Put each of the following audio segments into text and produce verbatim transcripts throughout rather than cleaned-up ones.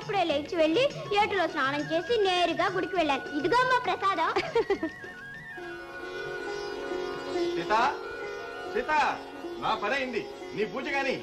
అప్పుడే లేచి వెళ్ళి ఏటిలో స్నానం చేసి నేరుగా గుడికి వెళ్ళాను. ఇదిగో అమ్మా ప్రసాదం. సీత సీత నా పని అయింది, నీ పూజ గాని.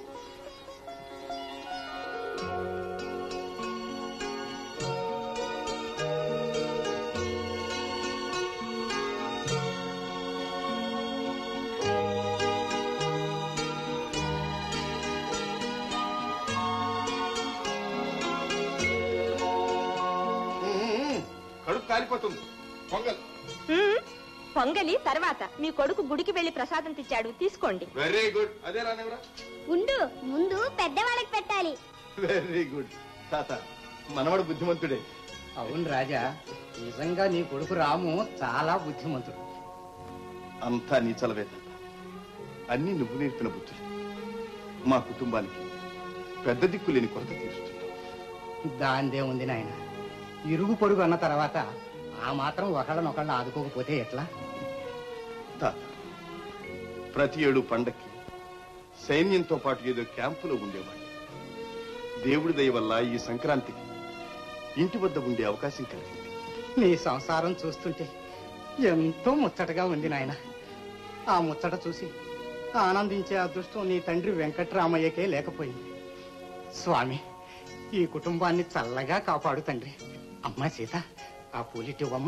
కడుపు కాలిపోతుంది. పొంగల్ పొంగలి తర్వాత మీ కొడుకు గుడికి వెళ్లి ప్రసాదం తెచ్చాడు, తీసుకోండి. Very good. అదే రానివరా, ఉండు ముందు పెద్దవాళ్ళకి పెట్టాలి. Very good. తాత మనవడు బుద్ధిమంతుడే. అవును రాజా, నిజంగా నీ కొడుకు రాము చాలా బుద్ధిమంతుడు. అంతా నీ చలవే తాత, అన్ని నువ్వు నేర్పిన బుద్ధులు. మా కుటుంబానికి పెద్ద దిక్కు లేని కొరత తీరుస్తుంది. దాందే ఉంది నాయన, ఇరుగు పొరుగు అన్న తర్వాత ఆ మాత్రం ఒకళ్ళనొకళ్ళని ఆదుకోకపోతే ఎట్లా? తాత ప్రతి ఏడు పండక్కి సైన్యంతో పాటు ఏదో క్యాంపులో ఉండేవాడు. దేవుడి దయ వల్ల ఈ సంక్రాంతికి ఇంటి వద్ద ఉండే అవకాశం కలిగింది. నీ సంసారం చూస్తుంటే ఎంతో ముచ్చటగా ఉంది నాయన. ఆ ముచ్చట చూసి ఆనందించే అదృష్టం నీ తండ్రి వెంకట్రామయ్యకే లేకపోయింది. స్వామి ఈ కుటుంబాన్ని చల్లగా కాపాడు తండ్రి. అమ్మా సీత, ఆ పూలిటివ్వమ్మా.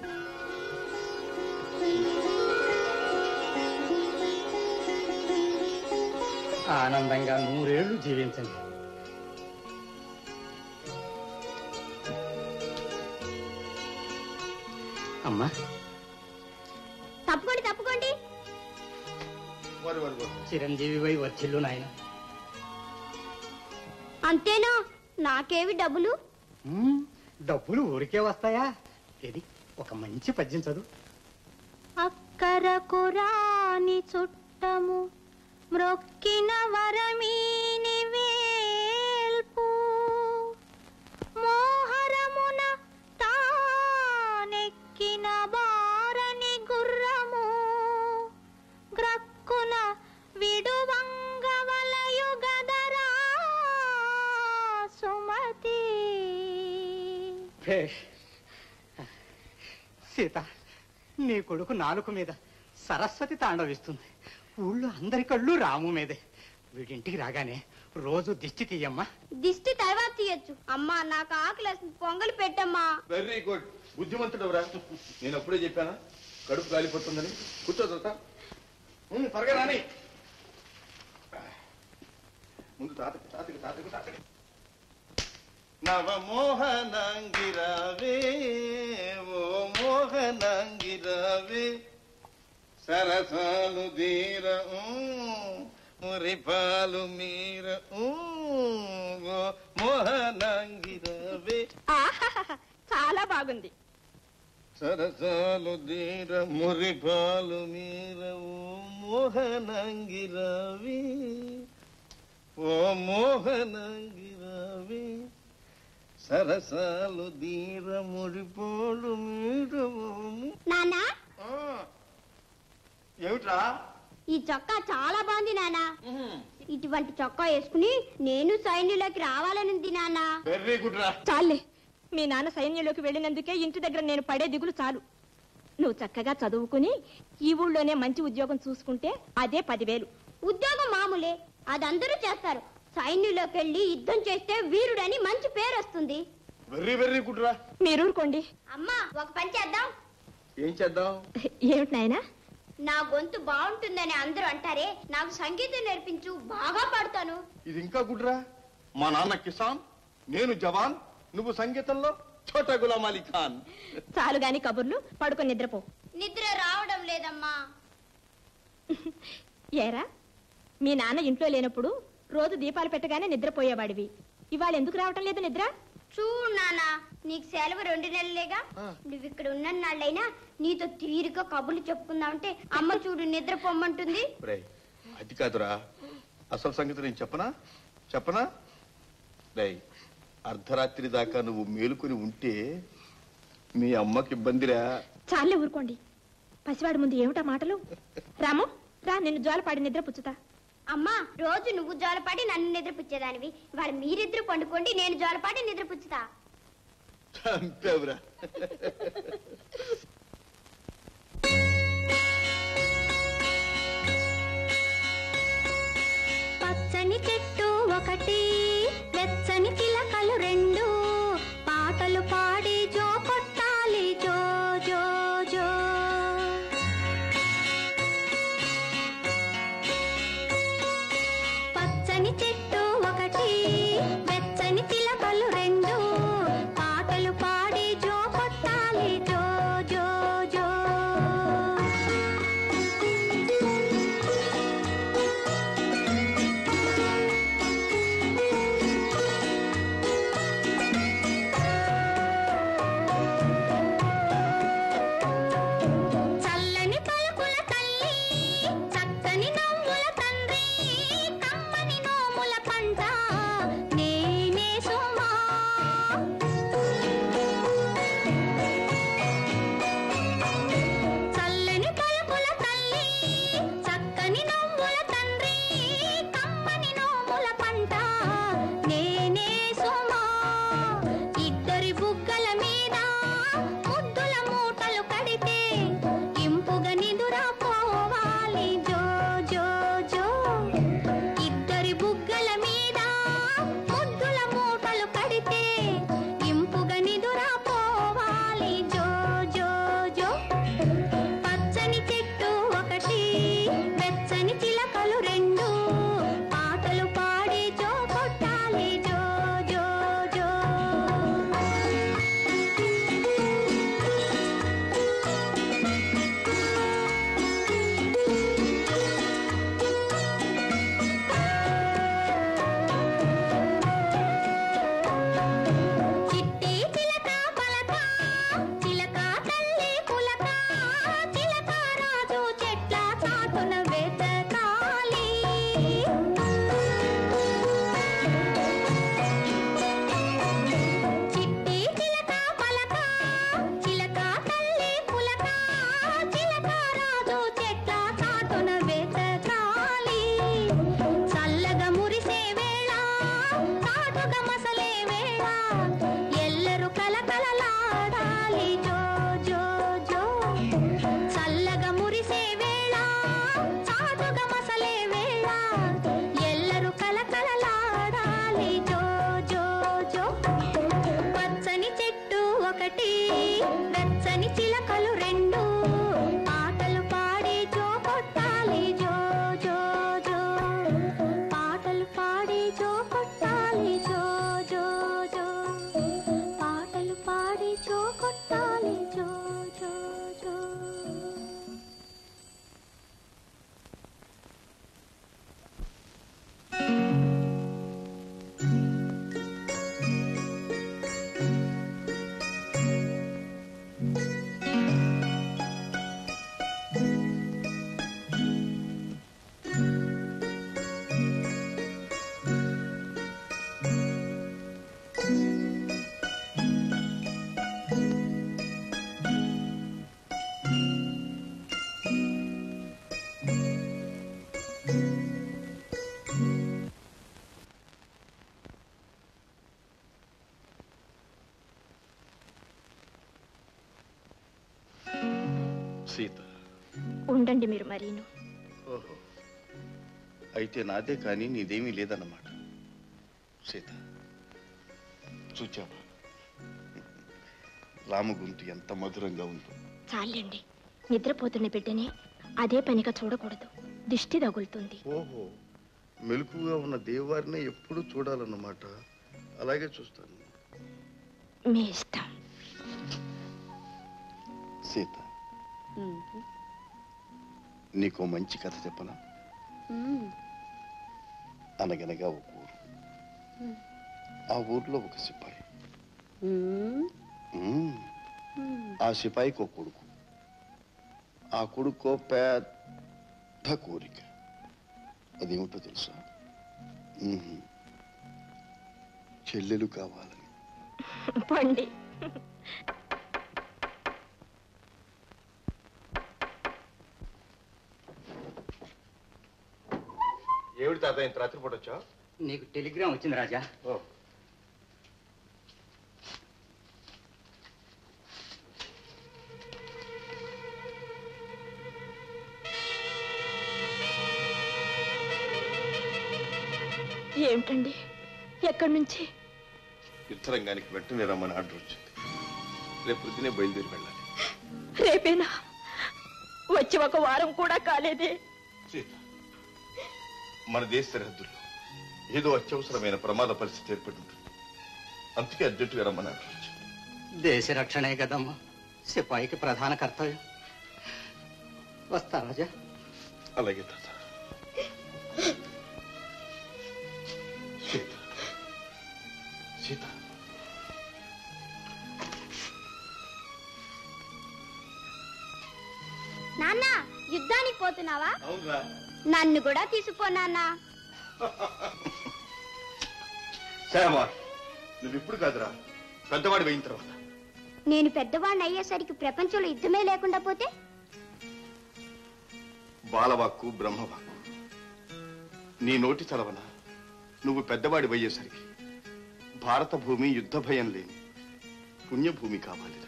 ఆనందంగా నూరేళ్లు జీవించండి. అమ్మా తప్పుకోండి తప్పుకోండి. చిరంజీవి వై వర్చిల్లు నాయన. అంతేనా? నాకేవి డబ్బులు? డబ్బులు ఊరికే వస్తాయా? ఇది ఒక మంచి పద్యం చదువు. అక్కరకు రాని చుట్టము మ్రొక్కిన వరమీని వేల్పు మోహరమున తానెక్కిన బారని గుర్రము గ్రక్కున విడువంగ వలయు గదరా సుమతి. సీత, నీ కొడుకు నాలుక మీద సరస్వతి తాండవిస్తుంది. ఊళ్ళో అందరి కళ్ళు రాము మీదే. వీడింటికి రాగానే రోజు దిష్టి తీయమ్మా. దిష్టి తర్వాత తీయచ్చు. అమ్మా నాకు ఆకలి పొంగలి పెట్టమ్మా. Very good. బుద్ధిమంతుడవరా. నేను అప్పుడే చెప్పానా కడుపు కాలిపోతుందని. కూర్చో తాత, త్వరగా రాని. ముందు తాతకి తాతకి తాతకి తాతకి. నవమోహనంగిరావే ఓ మోహనంగిరావే సరసాలు దీర మురిపాలు మీర మోహనంగిరావే. చాలా బాగుంది. సరసాలు దీర మురిపాలు మీర ఓ మోహనంగిరావే ఓ మోహనంగిరావే సరసాలు దీర మురిపోలు మీరు. నానా ఏమిట్రా? ఈ చొక్కా చాలా బాగుంది నానా. ఇటువంటి చొక్కా వేసుకుని నేను సైన్యంలోకి రావాలనుంది నానా. వెరీ గుడ్ రా. చాలే, మీ నాన్న సైన్యంలోకి వెళ్ళినందుకే ఇంటి దగ్గర నేను పడే దిగులు చాలు. నువ్వు చక్కగా చదువుకుని ఈ ఊళ్ళోనే మంచి ఉద్యోగం చూసుకుంటే అదే పదివేలు. ఉద్యోగం మామూలే, అది అందరూ చేస్తారు. సైన్యంలోకి వెళ్ళి యుద్ధం చేస్తే వీరుడని మంచి పేరు వస్తుంది. వెరీ వెరీ గుడ్ రా. మీరు ఊరుకోండి. అమ్మా ఒక పని చేద్దాం. ఏం చేద్దాం? ఏమిటి నాయనా? నా గొంతు బాగుంటుందని అందరూ అంటారే, నాకు సంగీతం నేర్పించు, బాగా పాడతాను. ఇది ఇంకా గుడ్ రా. మా నాన్న కిసాన్, నేను జవాన్, నువ్వు సంగీతంలో ఛోటా గులాం అలీ ఖాన్. చాలు గాని కబుర్లు, పడుకొని నిద్రపో. నిద్ర రావడం లేదమ్మా. ఏరా, మీ నాన్న ఇంట్లో లేనప్పుడు రోజు దీపాలు పెట్టగానే నిద్రపోయేవాడివి. ఇవాళ ఎందుకు రావటం లేదు నిద్ర? చూడు నానా, నీకు సెలవు రెండు నెలలేగా. నువ్వు ఇక్కడ ఉన్న నాళ్ళైనా నీతో తీరిక కబుర్లు చెప్పుకుందామంటే అమ్మ చూడు నిద్ర పొమ్మంటుంది. అది కాదురా, అసలు సంగతి నేను చెప్పనా చెప్పనా రేయ్, అర్ధరాత్రి దాకా నువ్వు మేలుకొని ఉంటే మీ అమ్మకి ఇబ్బందిరా. చాలే ఊరుకోండి. పసివాడి ముందు ఏమిటా మాటలు? రాము రా, నిన్ను జోలపాడి నిద్ర పుచ్చుతా. అమ్మా రోజు నువ్వు జోలపాటి నన్ను నిద్రపుచ్చేదానివి, వాళ్ళు మీరిద్దరు పండుకోండి, నేను జోలపాటి నిద్రపుచ్చుతా. అంతేవరా. పచ్చని చెట్టు ఒకటి, వెచ్చని చిలకలు రెండు, పాటలు పాడి జో కొట్టాలి జో జో జో. పచ్చని చెట్టు ఒకటి, వెచ్చని చిలకలు రెండు, పాటలు పాడి జో కొట్టాలి జో జో జో. చల్లని పలుకుల తల్లి, చక్కని నవ్వుల తండ్రి, కమ్మని నోముల పంట నేనే సుమా. చల్లని పలుకుల తల్లి, చక్కని నవ్వుల తండ్రి, కమ్మని నోముల పంట నేనే సుమా. ఇద్దరి బుగ్గల మీద ముద్దుల మూటలు కడితే ఇంపుగా నిదురా పోవాలి జో జో జో. ఇద్దరి బుగ్గల మీద ముద్దుల మూటలు కడితే ఇంపుగా నిదురా పోవాలి జో జో జో. పచ్చని చెట్టు ఒకటి, వెచ్చని చిలకలు రెండు, పాటలు పాడి జో కొట్టాలి జో జో జో. చిట్టి చిలక పలక, చిలక తల్లి పులక, చిలక రాజు చెట్ల చాటున వెతకాలి. చిట్టి చిలక పలక, చిలక తల్లి పులక, చిలక రాజు చెట్ల చాటున వెతకాలి. చల్లగా మురిసే వేళ, చాటుగా మసలే వేళ, ఎల్లరు కలకలలాడాలి జో జో జో. చల్లగా మురిసే వేళ, చాటుగా మసలే వేళ, ఎల్లరు కలకలలాడాలి జో జో జో. పచ్చని చెట్టు ఒకటి, వెచ్చని చిలకలు రెండు, పాటలు పాడి జో కొట్టాలి జో జో జో. పాటలు పాడి జో కొట్టాలి జో జో జో. పాటలు పాడి జో కొట్టాలి జో జో జో. సీత, ఉండండి మీరు మరీను. ఓహో, అయితే నాదే కానీ నీదేమీ లేదన్నమాట. సీత, చూచావా రాము గొంతు ఎంత మధురంగా ఉందో. చాలండి, నిద్రపోతున్న బిడ్డని అదే పనిగా చూడకూడదు, దిష్టి తగులుతుంది. ఓహో, మెలకుగా ఉన్న దేవారిని ఎప్పుడూ చూడాలన్నమాట. అలాగే చూస్తాను. మీ ఇష్టం. సీత, నీకో మంచి కథ చెప్పనా? అనగనగా ఒక ఊరు, ఆ ఊర్లో ఒక సిపాయి. మ్మ్. ఆ సిపాయికి ఒక కొడుకు. ఆ కొడుకు పెద్ద కోరిక. అదేమిటో తెలుసా? మ్మ్. చెల్లెలు కావాలని. పండి. ఏమిటి తాత ఇంత రాత్రిపూట వచ్చావు? నీకు టెలిగ్రామ్ వచ్చింది రాజా. ఓ ఏమిటండి? ఎక్కడి నుంచి? యుద్ధరంగానికి వెంటనే రమ్మని ఆర్డర్ వచ్చింది. రేపు పొద్దునే బయలుదేరి వెళ్ళాలి. రేపేనా? వచ్చి ఒక వారం కూడా కాలేదే. సీత, మన దేశ సరిహద్దుల్లో ఏదో అత్యవసరమైన ప్రమాద పరిస్థితి ఏర్పడి ఉంటుంది. అందుకే అర్జెంటుగా రమ్మని ఆర్డర్ వచ్చింది. దేశ రక్షణే కదమ్మా సిపాయికి ప్రధాన కర్తవ్యం. వస్తా రాజా. అలాగే తాత. సీత సీత నాన్న, యుద్ధానికి పోతున్నావా? అవునా? నన్ను కూడా తీసుకుపో నాన్న. శ్యామా, నువ్వు ఇప్పుడు కాదురా, పెద్దవాడి అయిన తర్వాత. నేను పెద్దవాడిని అయ్యేసరికి ప్రపంచంలో యుద్ధమే లేకుండా పోతే? బాలవాక్కు బ్రహ్మవాక్కు నీ నోటి చలవన నువ్వు పెద్దవాడి అయ్యేసరికి భారత భూమి యుద్ధ భయం లేని పుణ్యభూమి కావాలిరా.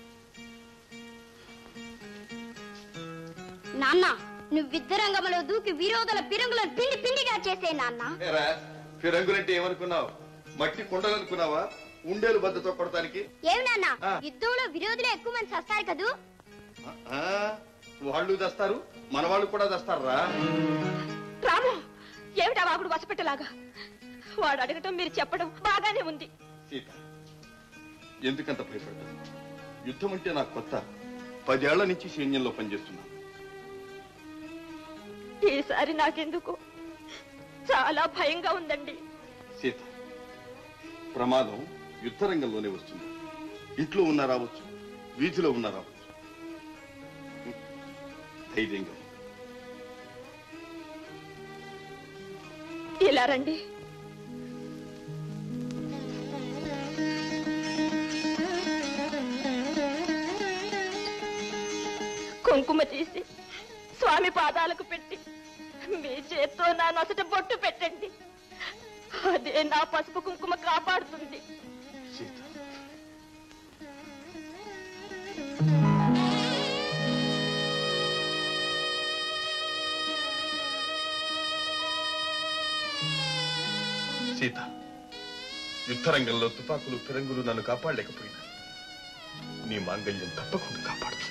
నాన్న, నువ్వు యుద్ధరంగంలో దూకి విరోధుల పిరంగులను పిండి పిండిగా చేసే నాన్న. ఫిరంగులంటే ఏమనుకున్నావు? మట్టి కుండలనుకున్నావా? ఉండేలు బద్దతో కొడతానికి. ఏమి నాన్న, యుద్ధంలో విరోధులు ఎక్కువ మంది చస్తారు కదూ? వాళ్ళు దస్తారు, మన వాళ్ళు కూడా దస్తారా? రాము, ఏమిటా వాగుడు వసపెట్టలాగా? వాడు అడగటం మీరు చెప్పడం బాగానే ఉంది. సీత, ఎందుకంత భయపడతాను? యుద్ధం అంటే నాకు కొత్త. పదేళ్ల నుంచి సైన్యంలో పనిచేస్తున్నాను. ఈసారి నాకెందుకు చాలా భయంగా ఉందండి. సీత, ప్రమాదం యుద్ధ రంగంలోనే వస్తుంది. ఇంట్లో ఉన్నా రావచ్చు, వీధిలో ఉన్నా రావచ్చు. ధైర్యంగా ఇలా రండి. కుంకుమ తీసి స్వామి పాదాలకు పెట్టి మీ చేత్తో నా నొసట బొట్టు పెట్టండి. అదే నా పసుపు కుంకుమ కాపాడుతుంది. సీత, సీత, యుద్ధరంగంలో తుపాకులు ఫిరంగులు నన్ను కాపాడలేకపోయినా నీ మాంగళ్యం తప్పకుండా కాపాడుతుంది.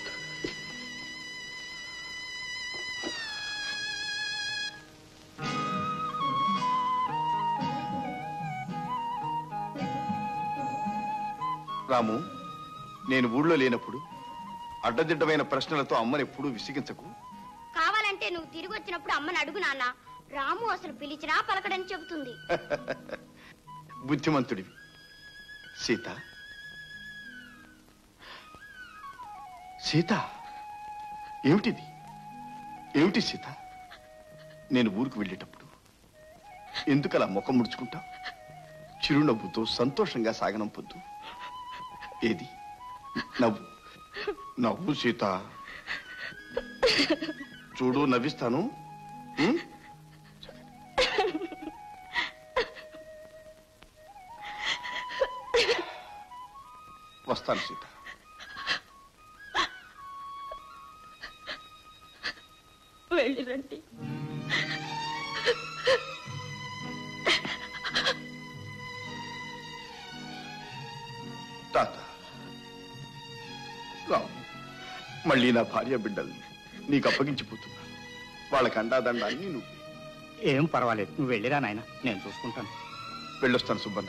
రాము, నేను ఊళ్ళో లేనప్పుడు అడ్డదిడ్డమైన ప్రశ్నలతో అమ్మని ఎప్పుడూ విసిగించకు. కావాలంటే నువ్వు తిరిగి వచ్చినప్పుడు అమ్మని అడుగు నాన్న. రాము అసలు పిలిచినా పలకడని చెబుతుంది. బుద్ధిమంతుడివి. సీత, సీత, ఏమిటిది? ఏమిటి సీత? నేను ఊరికి వెళ్ళేటప్పుడు ఎందుకలా ముఖం ముడుచుకుంటావు? చిరునవ్వుతో సంతోషంగా సాగనంపొద్దు. ఏది నవ్వు, నవ్వు సీత. చూడు, నవ్విస్తాను. వస్తాను సీత. వెళ్ళిరండి. తాత, రావు, మళ్ళీ నా భార్య బిడ్డల్ని నీకు అప్పగించిపోతున్నా. వాళ్ళకి అండాదండాన్ని నువ్వు. ఏం పర్వాలేదు, నువ్వు వెళ్ళిరా నాయన, నేను చూసుకుంటాను. వెళ్ళొస్తాను సుబ్బన్న.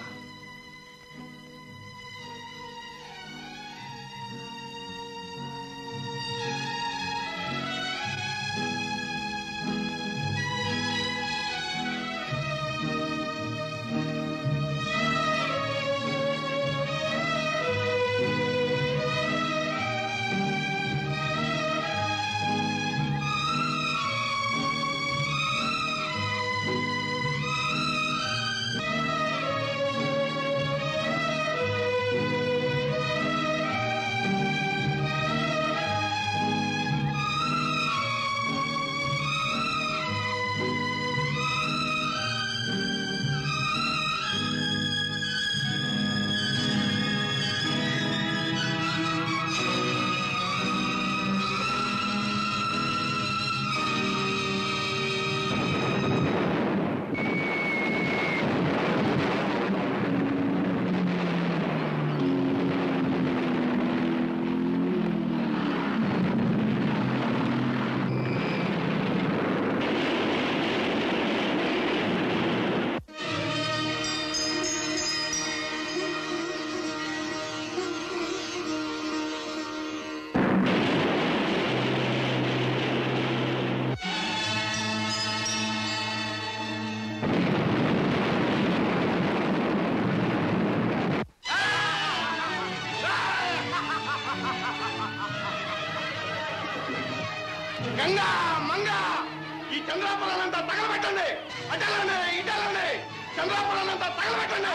గంగా మంగ ఈ చంద్రాపురాలంతా తగలబెట్టండి. అటలోనే ఇటలోనే చంద్రాపురాలంతా తగలబెట్టండి.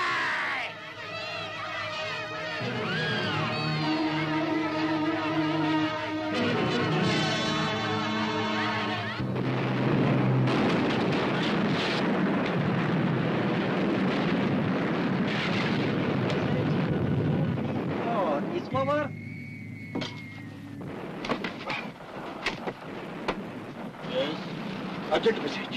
Urgent message.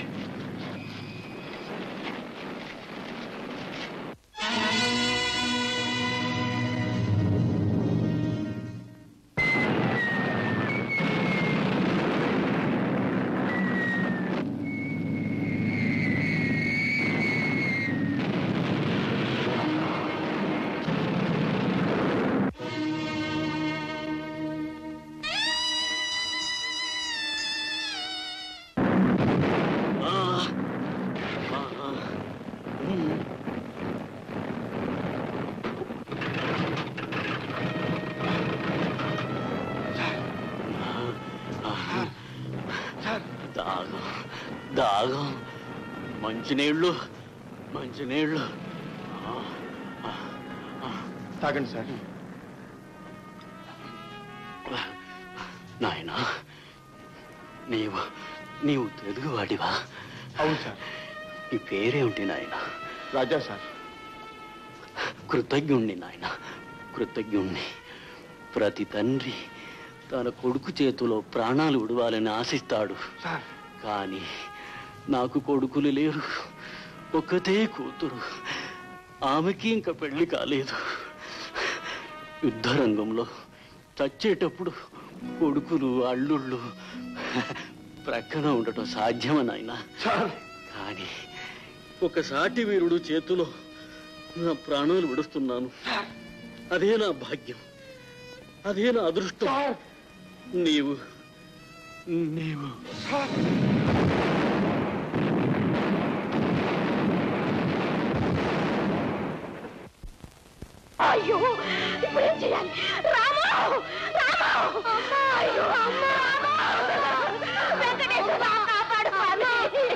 దాగం దాగం మంచినీళ్ళు మంచినీళ్ళు తాగండి సార్. నాయనా నీవు నీవు తెలుగువాడివా? అవును సార్. నీ పేరేమిటి నాయన? రాజా సార్. కృతజ్ఞుణ్ణి నాయన, కృతజ్ఞుణ్ణి. ప్రతి తండ్రి తన కొడుకు చేతిలో ప్రాణాలు విడవాలని ఆశిస్తాడు. కానీ నాకు కొడుకులు లేరు, ఒక్కతే కూతురు. ఆమెకి ఇంకా పెళ్లి కాలేదు. యుద్ధరంగంలో చచ్చేటప్పుడు కొడుకులు అల్లుళ్ళు ప్రక్కన ఉండటం సాధ్యమా నాయనా? కానీ ఒక సాటి వీరుడు చేతిలో నా ప్రాణాలు విడుస్తున్నాను. అదే నా భాగ్యం, అదే నా అదృష్టం. నీవు నీవు అయ్యో ఇప్పుడేం చేయాలి? రాము రాము అయ్యో అమ్మ వెంకటేశ్వర కాపాడు స్వామి.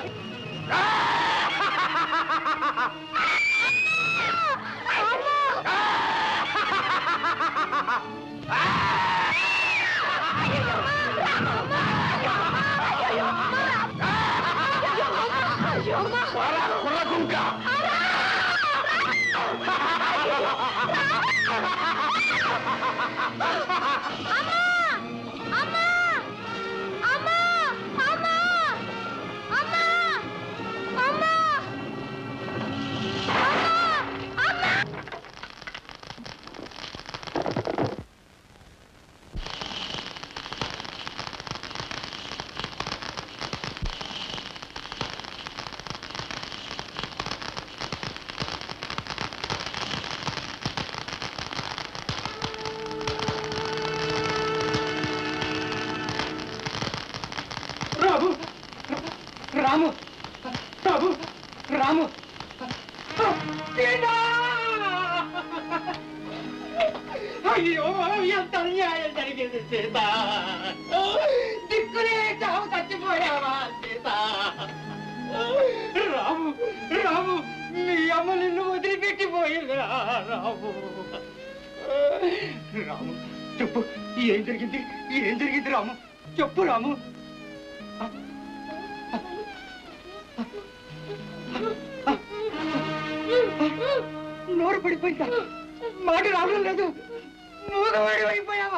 రాము రాము రాము అయ్యో ఎంత అన్యాయం జరిగింది సీత. దిక్కులే చావు చచ్చిపోయావా సీత? రాము రాము మీ అమ్మ నిన్ను వదిలిపెట్టిపోయిందిరా రాము. రాము చెప్పు, ఏం జరిగింది? ఏం జరిగింది రాము? చెప్పు రాము. నోరు పడిపోయిందా? మాట రావడం లేదు. మూగవాడి అయిపోయావా?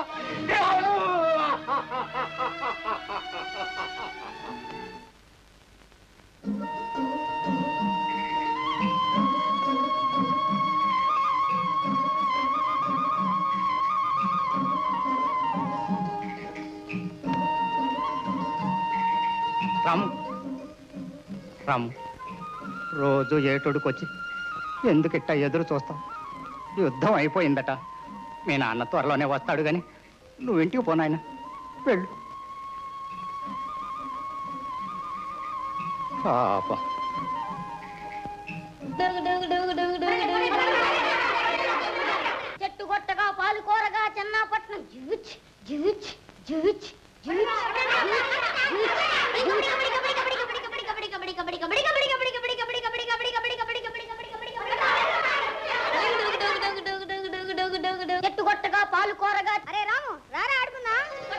రాము రాము రోజు ఏటోడుకొచ్చి ఎందుకిట్ట ఎదురు చూస్తావు? యుద్ధం అయిపోయిందట. మీ నాన్న త్వరలోనే వస్తాడు గాని నువ్వు ఇంటికి పోనాయన, వెళ్ళు. పాపం. చెట్టు కొట్టగా పాలు కోరగా చెన్నాపట్నం జివిచ్ జివిచ్ జివిచ్ ఎత్తుగొట్టగా పాలు కోరగా. అరే రాము రారా ఆడుకున్నా.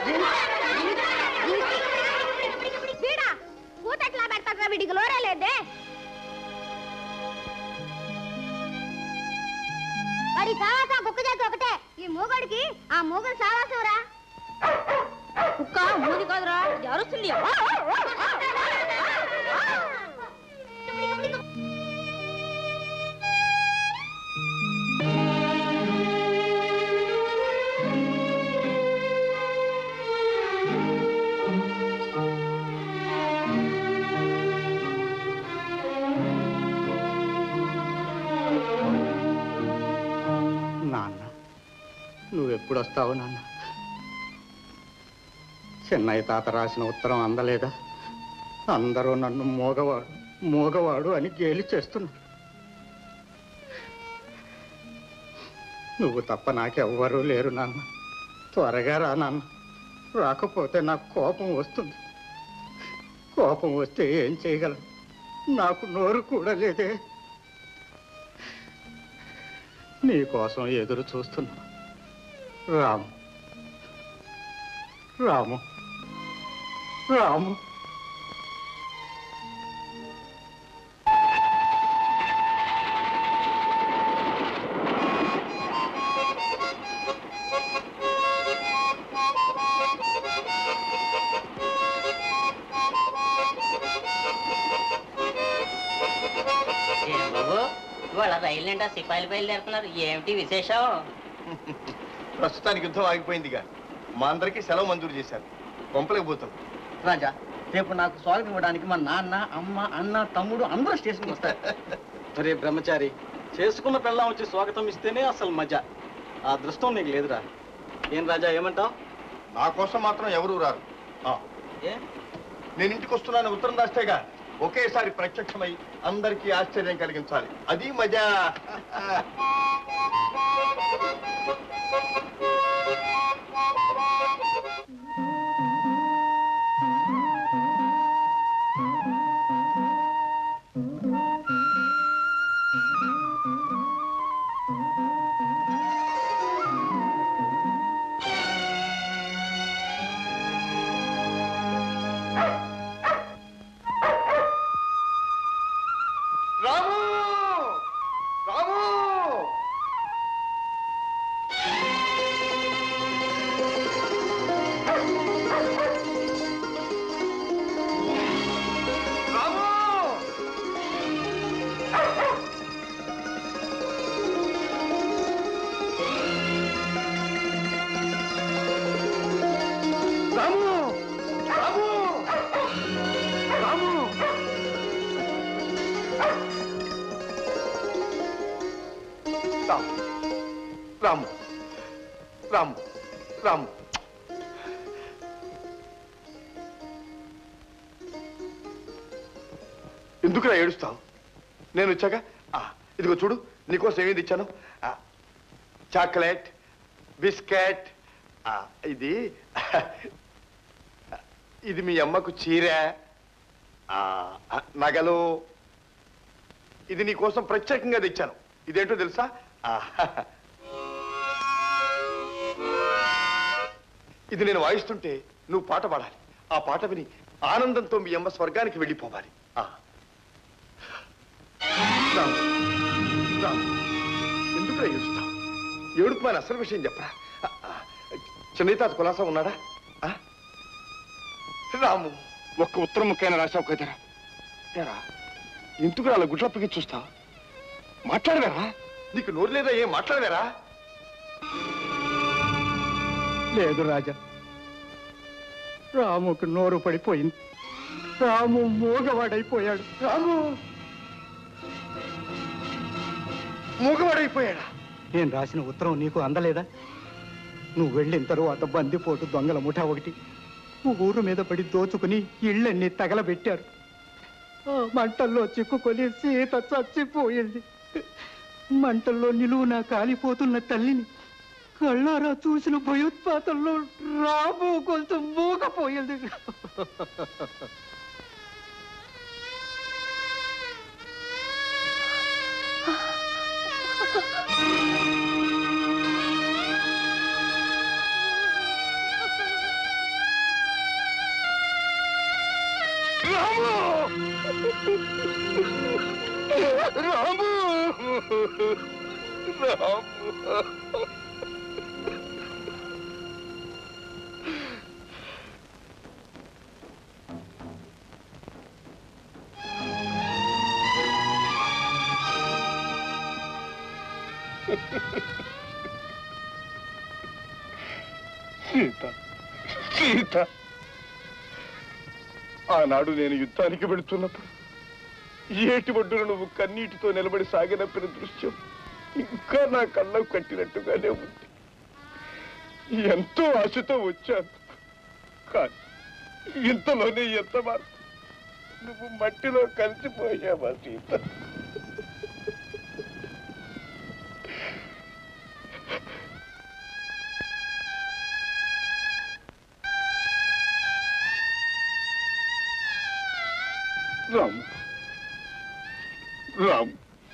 వీడా కూతట్లా పెడతారా? వీడికి లోరే లేదే. మరి సావాసం కుక్క చేతి ఒకటే. ఈ మూగడికి ఆ మూగడు సావాసం రా. కుక్క మూది కాదురా, అరుస్తుంది. నాన్న నువ్వెప్పుడు వస్తావు నాన్న? చెన్నై తాత రాసిన ఉత్తరం అందలేదా? అందరూ నన్ను మోగవాడు మోగవాడు అని గేలి చేస్తున్నారు. నువ్వు తప్ప నాకెవ్వరూ లేరు నాన్న. త్వరగా రా నాన్న. రాకపోతే నాకు కోపం వస్తుంది. కోపం వస్తే ఏం చేయగలను? నాకు నోరు కూడా లేదే. నీకోసం ఎదురు చూస్తున్నా. రాము రాము రాము. బాబు ఇవాళ రైలు నిండా సిపాయిలు బయలుదేరుతున్నారు, ఏమిటి విశేషం? ప్రస్తుతానికి యుద్ధం ఆగిపోయిందిగా, మా అందరికీ సెలవు మంజూరు చేశారు. కొంపలేక పోతాం. రాజా, రేపు నాకు స్వాగతం ఇవ్వడానికి మా నాన్న, అమ్మ, అన్న, తమ్ముడు అందరూ స్టేషన్కి వస్తారు. అరే బ్రహ్మచారి, చేసుకున్న పెళ్ళం వచ్చి స్వాగతం ఇస్తేనే అసలు మజా. ఆ దృష్టం నీకు లేదురా. ఏం రాజా, ఏమంటావు? నా కోసం మాత్రం ఎవరూ రారు. ఆ, నేను ఇంటికి వస్తున్నాను ఉత్తరం రాస్తేగా ఒకేసారి ప్రత్యక్షమై అందరికీ ఆశ్చర్యం కలిగించాలి. అది మజా. రాము రాము రాము రాము రాము ఎందుకురా ఏడుస్తావు? నేను వచ్చాక ఇదిగో చూడు, నీకోసం ఏమేది ఇచ్చాను. చాక్లెట్, బిస్కెట్, ఇది ఇది మీ అమ్మకు చీర, నగలు. ఇది నీకోసం ప్రత్యేకంగా తెచ్చాను. ఇదేంటో తెలుసా? ఇది నేను వాయిస్తుంటే నువ్వు పాట పాడాలి. ఆ పాట విని ఆనందంతో మీ అమ్మ స్వర్గానికి వెళ్ళిపోవాలి. ఎందుకు ఏడుస్తావు? ఏడుపు మన అసలు విషయం చెప్పరా. చిన్నయ్య తాత కులాసా ఉన్నాడా? రాము, ఒక్క ఉత్తరం ముక్కైనా రాశావు కదరా. ఏరా, ఎందుకు అలా గుడ్లప్పకి చూస్తావు? మాట్లాడవేరా? నీకు నోరు లేదా? ఏం మాట్లాడవేరా? లేదు రాజా, రాముకు నోరు పడిపోయింది. రాము మూగవాడైపోయాడు. రాము మూగవాడైపోయాడా? నేను రాసిన ఉత్తరం నీకు అందలేదా? నువ్వు వెళ్ళిన తరువాత బందిపోటు దొంగల ముఠా ఒకటి ఊరు మీద పడి దోచుకుని ఇళ్ళన్నీ తగలబెట్టారు. ఆ మంటల్లో చిక్కుకొని సీత చచ్చిపోయింది. మంటల్లో నిలువునా కాలిపోతున్న తల్లిని కళ్ళారా చూసిన భయోత్పాతంలో రాము కొంచెం మూగపోయింది. రాము రాము సీత సీత ఆనాడు నేను యుద్ధానికి వెళుతున్నప్పుడు ఏటి ఒడ్డున నువ్వు కన్నీటితో నిలబడి సాగినప్పిన దృశ్యం ఇంకా నా కళ్ళకు కట్టినట్టుగానే ఉంది. ఎంతో ఆశతో వచ్చాను, కానీ ఇంతలోనే ఎంత మార్పు. నువ్వు మట్టిలో కలిసిపోయావా సీత? రాము రాము,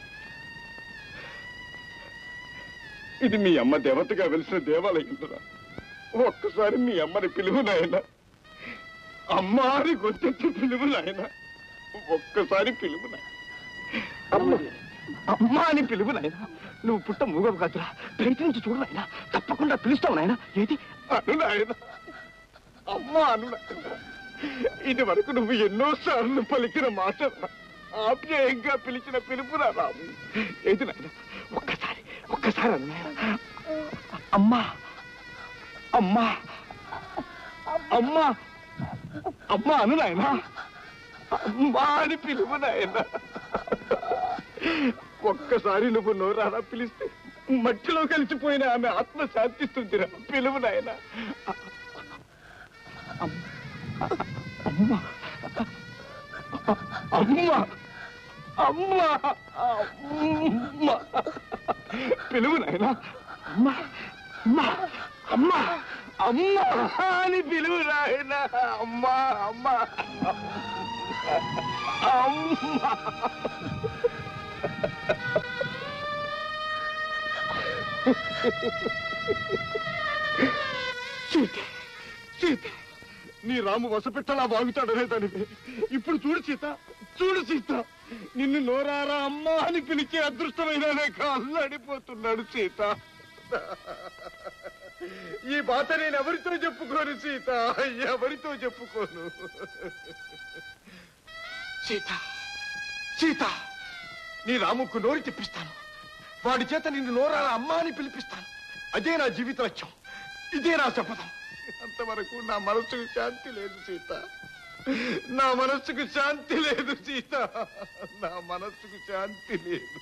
ఇది మీ అమ్మ దేవతగా వెలిసిన దేవాలయం రా. ఒక్కసారి మీ అమ్మని పిలువు నాయన, అమ్మ అని గొంతెత్తి పిలువు నాయన, ఒక్కసారి పిలువు నాయన, అమ్మ అమ్మ అని పిలువు నాయన. నువ్వు పుట్ట మూగవు కాదురా, ప్రయత్నించి చూడు నాయన, తప్పకుండా పిలుస్తావు నాయన. ఏది అను నాయన, అమ్మ అను నాయన. ఇది వరకు నువ్వు ఎన్నోసార్లు పలికిన మాట, ఆప్యాయంగా పిలిచిన పిలుపురా రాము. ఏది నాయన, ఒక్కసారి ఒక్కసారి అను నాయన. అమ్మా అమ్మా అమ్మా అమ్మా అను నాయన, అమ్మా అని పిలువు నాయన. ఒక్కసారి నువ్వు నోరారా పిలిస్తే మట్టిలో కలిసిపోయిన ఆమె ఆత్మ శాంతిస్తుందిరా. పిలువు నాయన. అమ్మా అమ్మా అమ్మా అమ్మా పిలువు నాయన. అమ్మా అమ్మా అమ్మా అమ్మా అని పిలువు నాయన. అమ్మా అమ్మా అమ్మా. సీత సీత, నీ రాము వసపెట్టలా వాగుతాడనే దానివే. ఇప్పుడు చూడు సీత, చూడు సీత, నిన్ను నోరారా అమ్మా అని పిలిచే అదృష్టమైననే కాళ్ళడిపోతున్నాడు సీత. ఈ బాధ నేను ఎవరితో చెప్పుకోను సీత, ఎవరితో చెప్పుకోను. సీత సీత, నీ రాముకు నోరు తెప్పిస్తాను, వాడి చేత నిన్ను నోరారా అమ్మా అని పిలిపిస్తాను. అదే నా జీవిత లక్ష్యం, ఇదే నా శపథం. అంతవరకు నా మనస్సుకు శాంతి లేదు సీత, నా మనస్సుకు శాంతి లేదు సీత, నా మనస్సుకు శాంతి లేదు.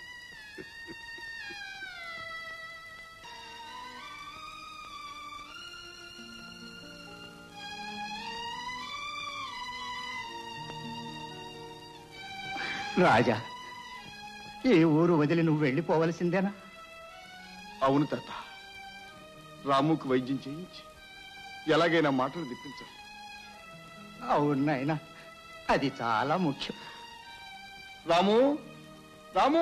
రాజా, ఏ ఊరు వదిలి నువ్వు వెళ్ళిపోవలసిందేనా? అవును తాత, రాముకు వైద్యం చేయించి ఎలాగైనా మాటలు తెప్పించాలి. అవును నాయనా, అది చాలా ముఖ్యం. రాము రాము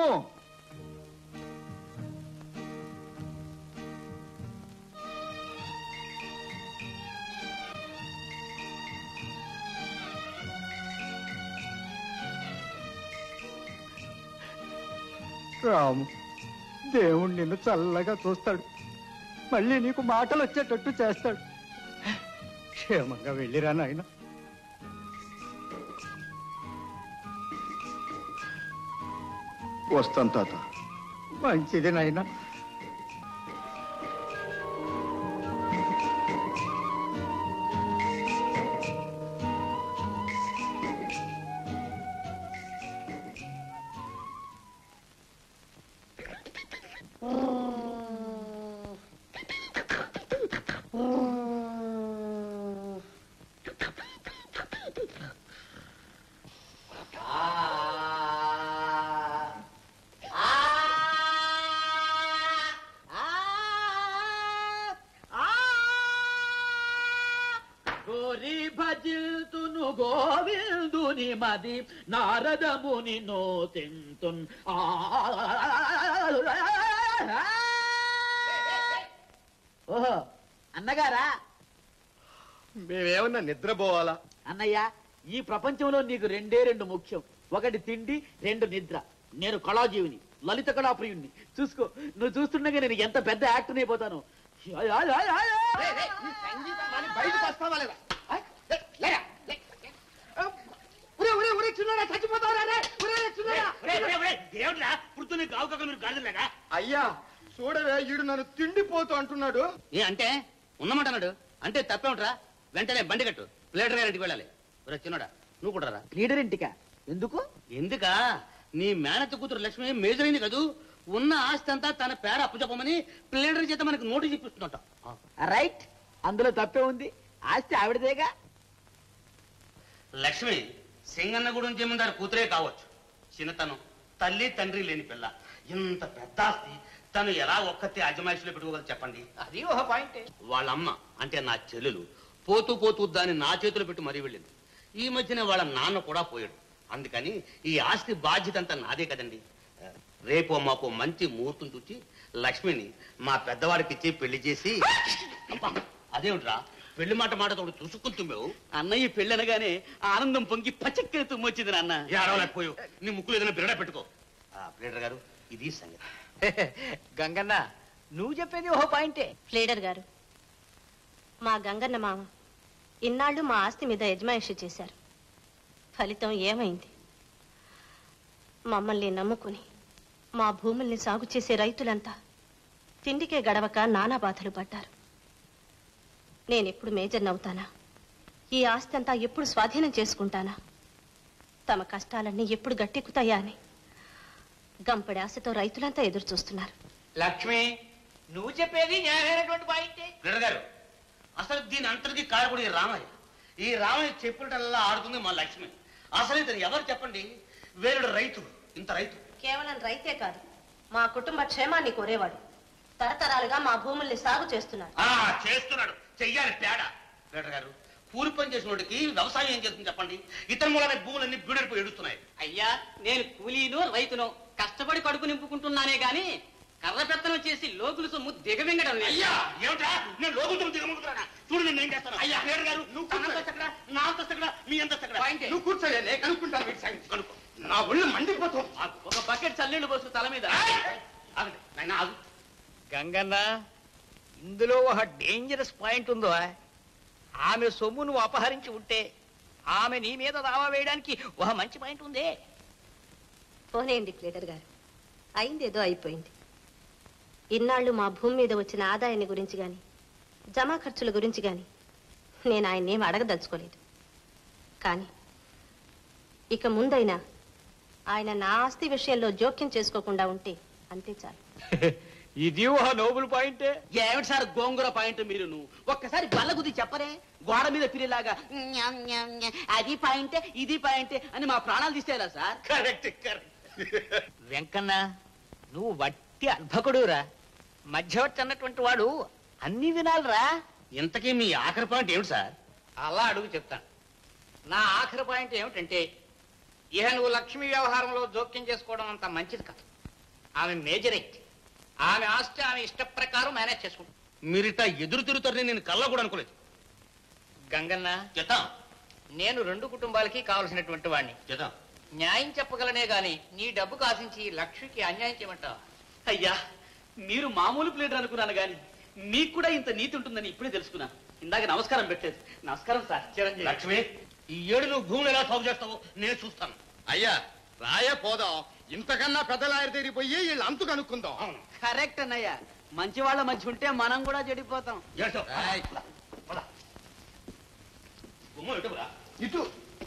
రాము, దేవుడు నిన్ను చల్లగా చూస్తాడు, మళ్ళీ నీకు మాటలు వచ్చేటట్టు చేస్తాడు. క్షేమంగా వెళ్ళిరా నాయన. వస్తాను తాత. మంచిది నాయన. గోరి భజిల్తును గోవిందుని మది నారదముని నోతింతున్ ఓహో అన్నగారా మేమేమన్నా నిద్రపోవాలా? అన్నయ్య, ఈ ప్రపంచంలో నీకు రెండే రెండు ముఖ్యం. ఒకటి తిండి, రెండు నిద్ర. నేను కళాజీవిని, లలిత కళాప్రియుణ్ణి. చూసుకో, నువ్వు చూస్తుండగా నేను ఎంత పెద్ద యాక్టర్ అయిపోతాను. అయ్యా చూడవే, ఈడు నన్ను తిండిపోతూ అంటున్నాడు. ఏ అంటే ఉన్నమాటన్నాడు అంటే తప్పేమిట్రా? వెంటనే బండి కట్టు, ప్లేటర్ గారింటికి వెళ్ళాలి. ఒరే చిన్నోడా, నువ్వు కూడా రా. లీడర్ ఇంటికా? ఎందుకు? ఎందుకా? నీ మేనత్త కూతురు లక్ష్మి మేజర్ అయింది కదూ, ఉన్న ఆస్తి అంతా తన పేర అప్పుచెప్పమని ప్లేటర్ చేత మనకి నోటీస్ ఇప్పిస్తుందట. రైట్, అందులో తప్పే ఉంది. ఆస్తి ఆవిడదేగా. లక్ష్మి సింగన్న గురించి జమీందారు కూతురే కావచ్చు. చిన్నతనం, తల్లి తండ్రి లేని పిల్ల. ఇంత పెద్ద ఆస్తి తను ఎలా ఒక్కతే అజమాయిషిలో పెట్టుకోగలదు చెప్పండి? అది ఒక పాయింట్. వాళ్ళమ్మ అంటే నా చెల్లెలు పోతూ పోతూ దాన్ని నా చేతిలో పెట్టి మరీ వెళ్ళింది. ఈ మధ్యన వాళ్ళ నాన్న కూడా పోయాడు. అందుకని ఈ ఆస్తి బాధ్యత అంతా నాదే కదండి. రేపో మాపో మంచి ముహూర్తం చూచి లక్ష్మిని మా పెద్దవాడికి ఇచ్చి పెళ్లి చేసి. అదేమిట్రా పెళ్లి మాట మాటతో చూసుకుంటున్నావు? అన్నయ్య పెళ్లి అనగానే ఆనందం పొంగి పచ్చక్కని తుమ్మొచ్చింది నాన్న. ఏడవలేకపోయావు, నీ ముక్కులు ఏదైనా బిరడా పెట్టుకో. ప్లేటర్ గారు, ఇది సంగతి. గంగన్న, నువ్వు చెప్పేది ఓహో పాయింటే. లీడర్ గారు, మా గంగన్న మామ ఇన్నాళ్ళు మా ఆస్తి మీద యజమాయిషి చేశారు. ఫలితం ఏమైంది? మమ్మల్ని నమ్ముకుని మా భూముల్ని సాగు చేసే రైతులంతా తిండికే గడవక నానా బాధలు పడ్డారు. నేనెప్పుడు మేజర్ని అవుతానా? ఈ ఆస్తి అంతా ఎప్పుడు స్వాధీనం చేసుకుంటానా? తమ కష్టాలన్నీ ఎప్పుడు గట్టెక్కుతాయా అని గంపడి ఆశతో రైతులంతా ఎదురు చూస్తున్నారు. లక్ష్మి, నువ్వు చెప్పేది న్యాయమైనటువంటి పాయింటే. ప్లేటర్ గారు, అసలు దీని అంతటికి కారకుడు ఈ రామయ్య. ఈ రామయ్య చెప్పినట్టల్లా ఆడుతుంది మా లక్ష్మి. అసలు ఇతను ఎవరు చెప్పండి? వేరుడు రైతు, ఇంత రైతు. కేవలం రైతే కాదు, మా కుటుంబ క్షేమాన్ని కోరేవాడు. తరతరాలుగా మా భూముల్ని సాగు చేస్తున్నాడు. చేస్తున్నాడు, చెయ్యాలి పేడ. ప్లేటర్ గారు, కూలి పని చేసిన వాడికి వ్యవసాయం ఏం చేస్తుంది చెప్పండి? ఇతని మూలనే భూములన్నీ బీడడిపోయి ఎడుతున్నాయి. అయ్యా, నేను కూలీను రైతును కష్టపడి కడుపు నింపుకుంటున్నానే గాని కర్ర పెత్తనం చేసి లోకులు సొమ్ము దిగమింగడం లేదు. అయ్యా ఏమిటా? నేను లోకులు దిగమంటున్నా. చూడు నేను ఏం చేస్తాను. అయ్యా ప్లేటర్ గారు, నువ్వు అంతస్తక్కడ, నా అంతస్తక్కడ, మీ అంతస్తక్కడ. నువ్వు కూర్చోలే, కనుక్కుంటాను. వీటి సంగతి కనుక్కో. నా ఒళ్ళు మండిపోతాం. ఒక బకెట్ చల్లెళ్ళు పోసు తల మీద. ఆగండి నాయన, ఆగు. గంగన్న, ఇందులో ఒక డేంజరస్ పాయింట్ ఉందో. ఆమె సొమ్ము నువ్వు అపహరించి ఉంటే ఆమె నీ మీద దావా వేయడానికి ఒక మంచి పాయింట్ ఉందే. పోనేయండి లీడర్ గారు, అయిందేదో అయిపోయింది. ఇన్నాళ్ళు మా భూమి మీద వచ్చిన ఆదాయాన్ని గురించి గాని జమా ఖర్చుల గురించి గాని నేను ఆయన్నేం అడగదలుచుకోలేదు. కానీ ఇక ముందైనా ఆయన నా ఆస్తి విషయంలో జోక్యం చేసుకోకుండా ఉంటే అంతే చాలు. ఇది ఒక నోబుల్ పాయింటే. ఏమిటి సార్ గోంగూర పాయింట్? మీరు నువ్వు ఒక్కసారి బల్ల గుద్ది చెప్పరే, గోడ మీద పిరిలాగా అది పాయింటే ఇది పాయింటే అని మా ప్రాణాలు తీసేలా సార్. Correct correct. వెంకన్న, నువ్వు వట్టి అర్భకుడురా. మధ్యవర్తి అన్నటువంటి వాడు అన్ని వినాలరా. ఇంతకీ మీ ఆఖరి పాయింట్ ఏమిటి సార్? అలా అడుగు చెప్తాను. నా ఆఖరి పాయింట్ ఏమిటంటే, ఇహ నువ్వు లక్ష్మి వ్యవహారంలో జోక్యం చేసుకోవడం అంత మంచిది కాదు. ఆమె మేజరైట్. ఆమె ఆస్తి ఆమె ఇష్ట ప్రకారం మేనేజ్ చేసుకుంటాం. మీరిట ఎదురు తిరుగుతారని నేను కల్లా కూడా అనుకోలేదు. గంగన్న, చేద్దాం. నేను రెండు కుటుంబాలకి కావలసినటువంటి వాడిని. చేద్దాం. న్యాయం చెప్పగలనే గాని నీ డబ్బు కాసించి లక్ష్మికి అన్యాయం చేయమంటావా? అయ్యా, మీరు మామూలు ప్లేటర్ అనుకున్నాను గాని మీకు కూడా ఇంత నీతి ఉంటుందని ఇప్పుడే తెలుసుకున్నాను. ఇందాక నమస్కారం పెట్టలేదు. నమస్కారం సార్. చిరంజీవి. లక్ష్మి, ఈ ఏడు నువ్వు భూములు ఎలా సాగు చేస్తావో నేను చూస్తాను. అయ్యా రాయే పోదాం. ఇంతకన్నా పెద్ద లాయర్ దగ్గరికి పోయి వీళ్ళు అంతు కనుక్కుందాం. అవును. కరెక్ట్ అన్నయ్య, మంచి వాళ్ళ మధ్య ఉంటే మనం కూడా చెడిపోతాం. ఏటో? పద. గుమ్మం ఎటు రా? ఇటు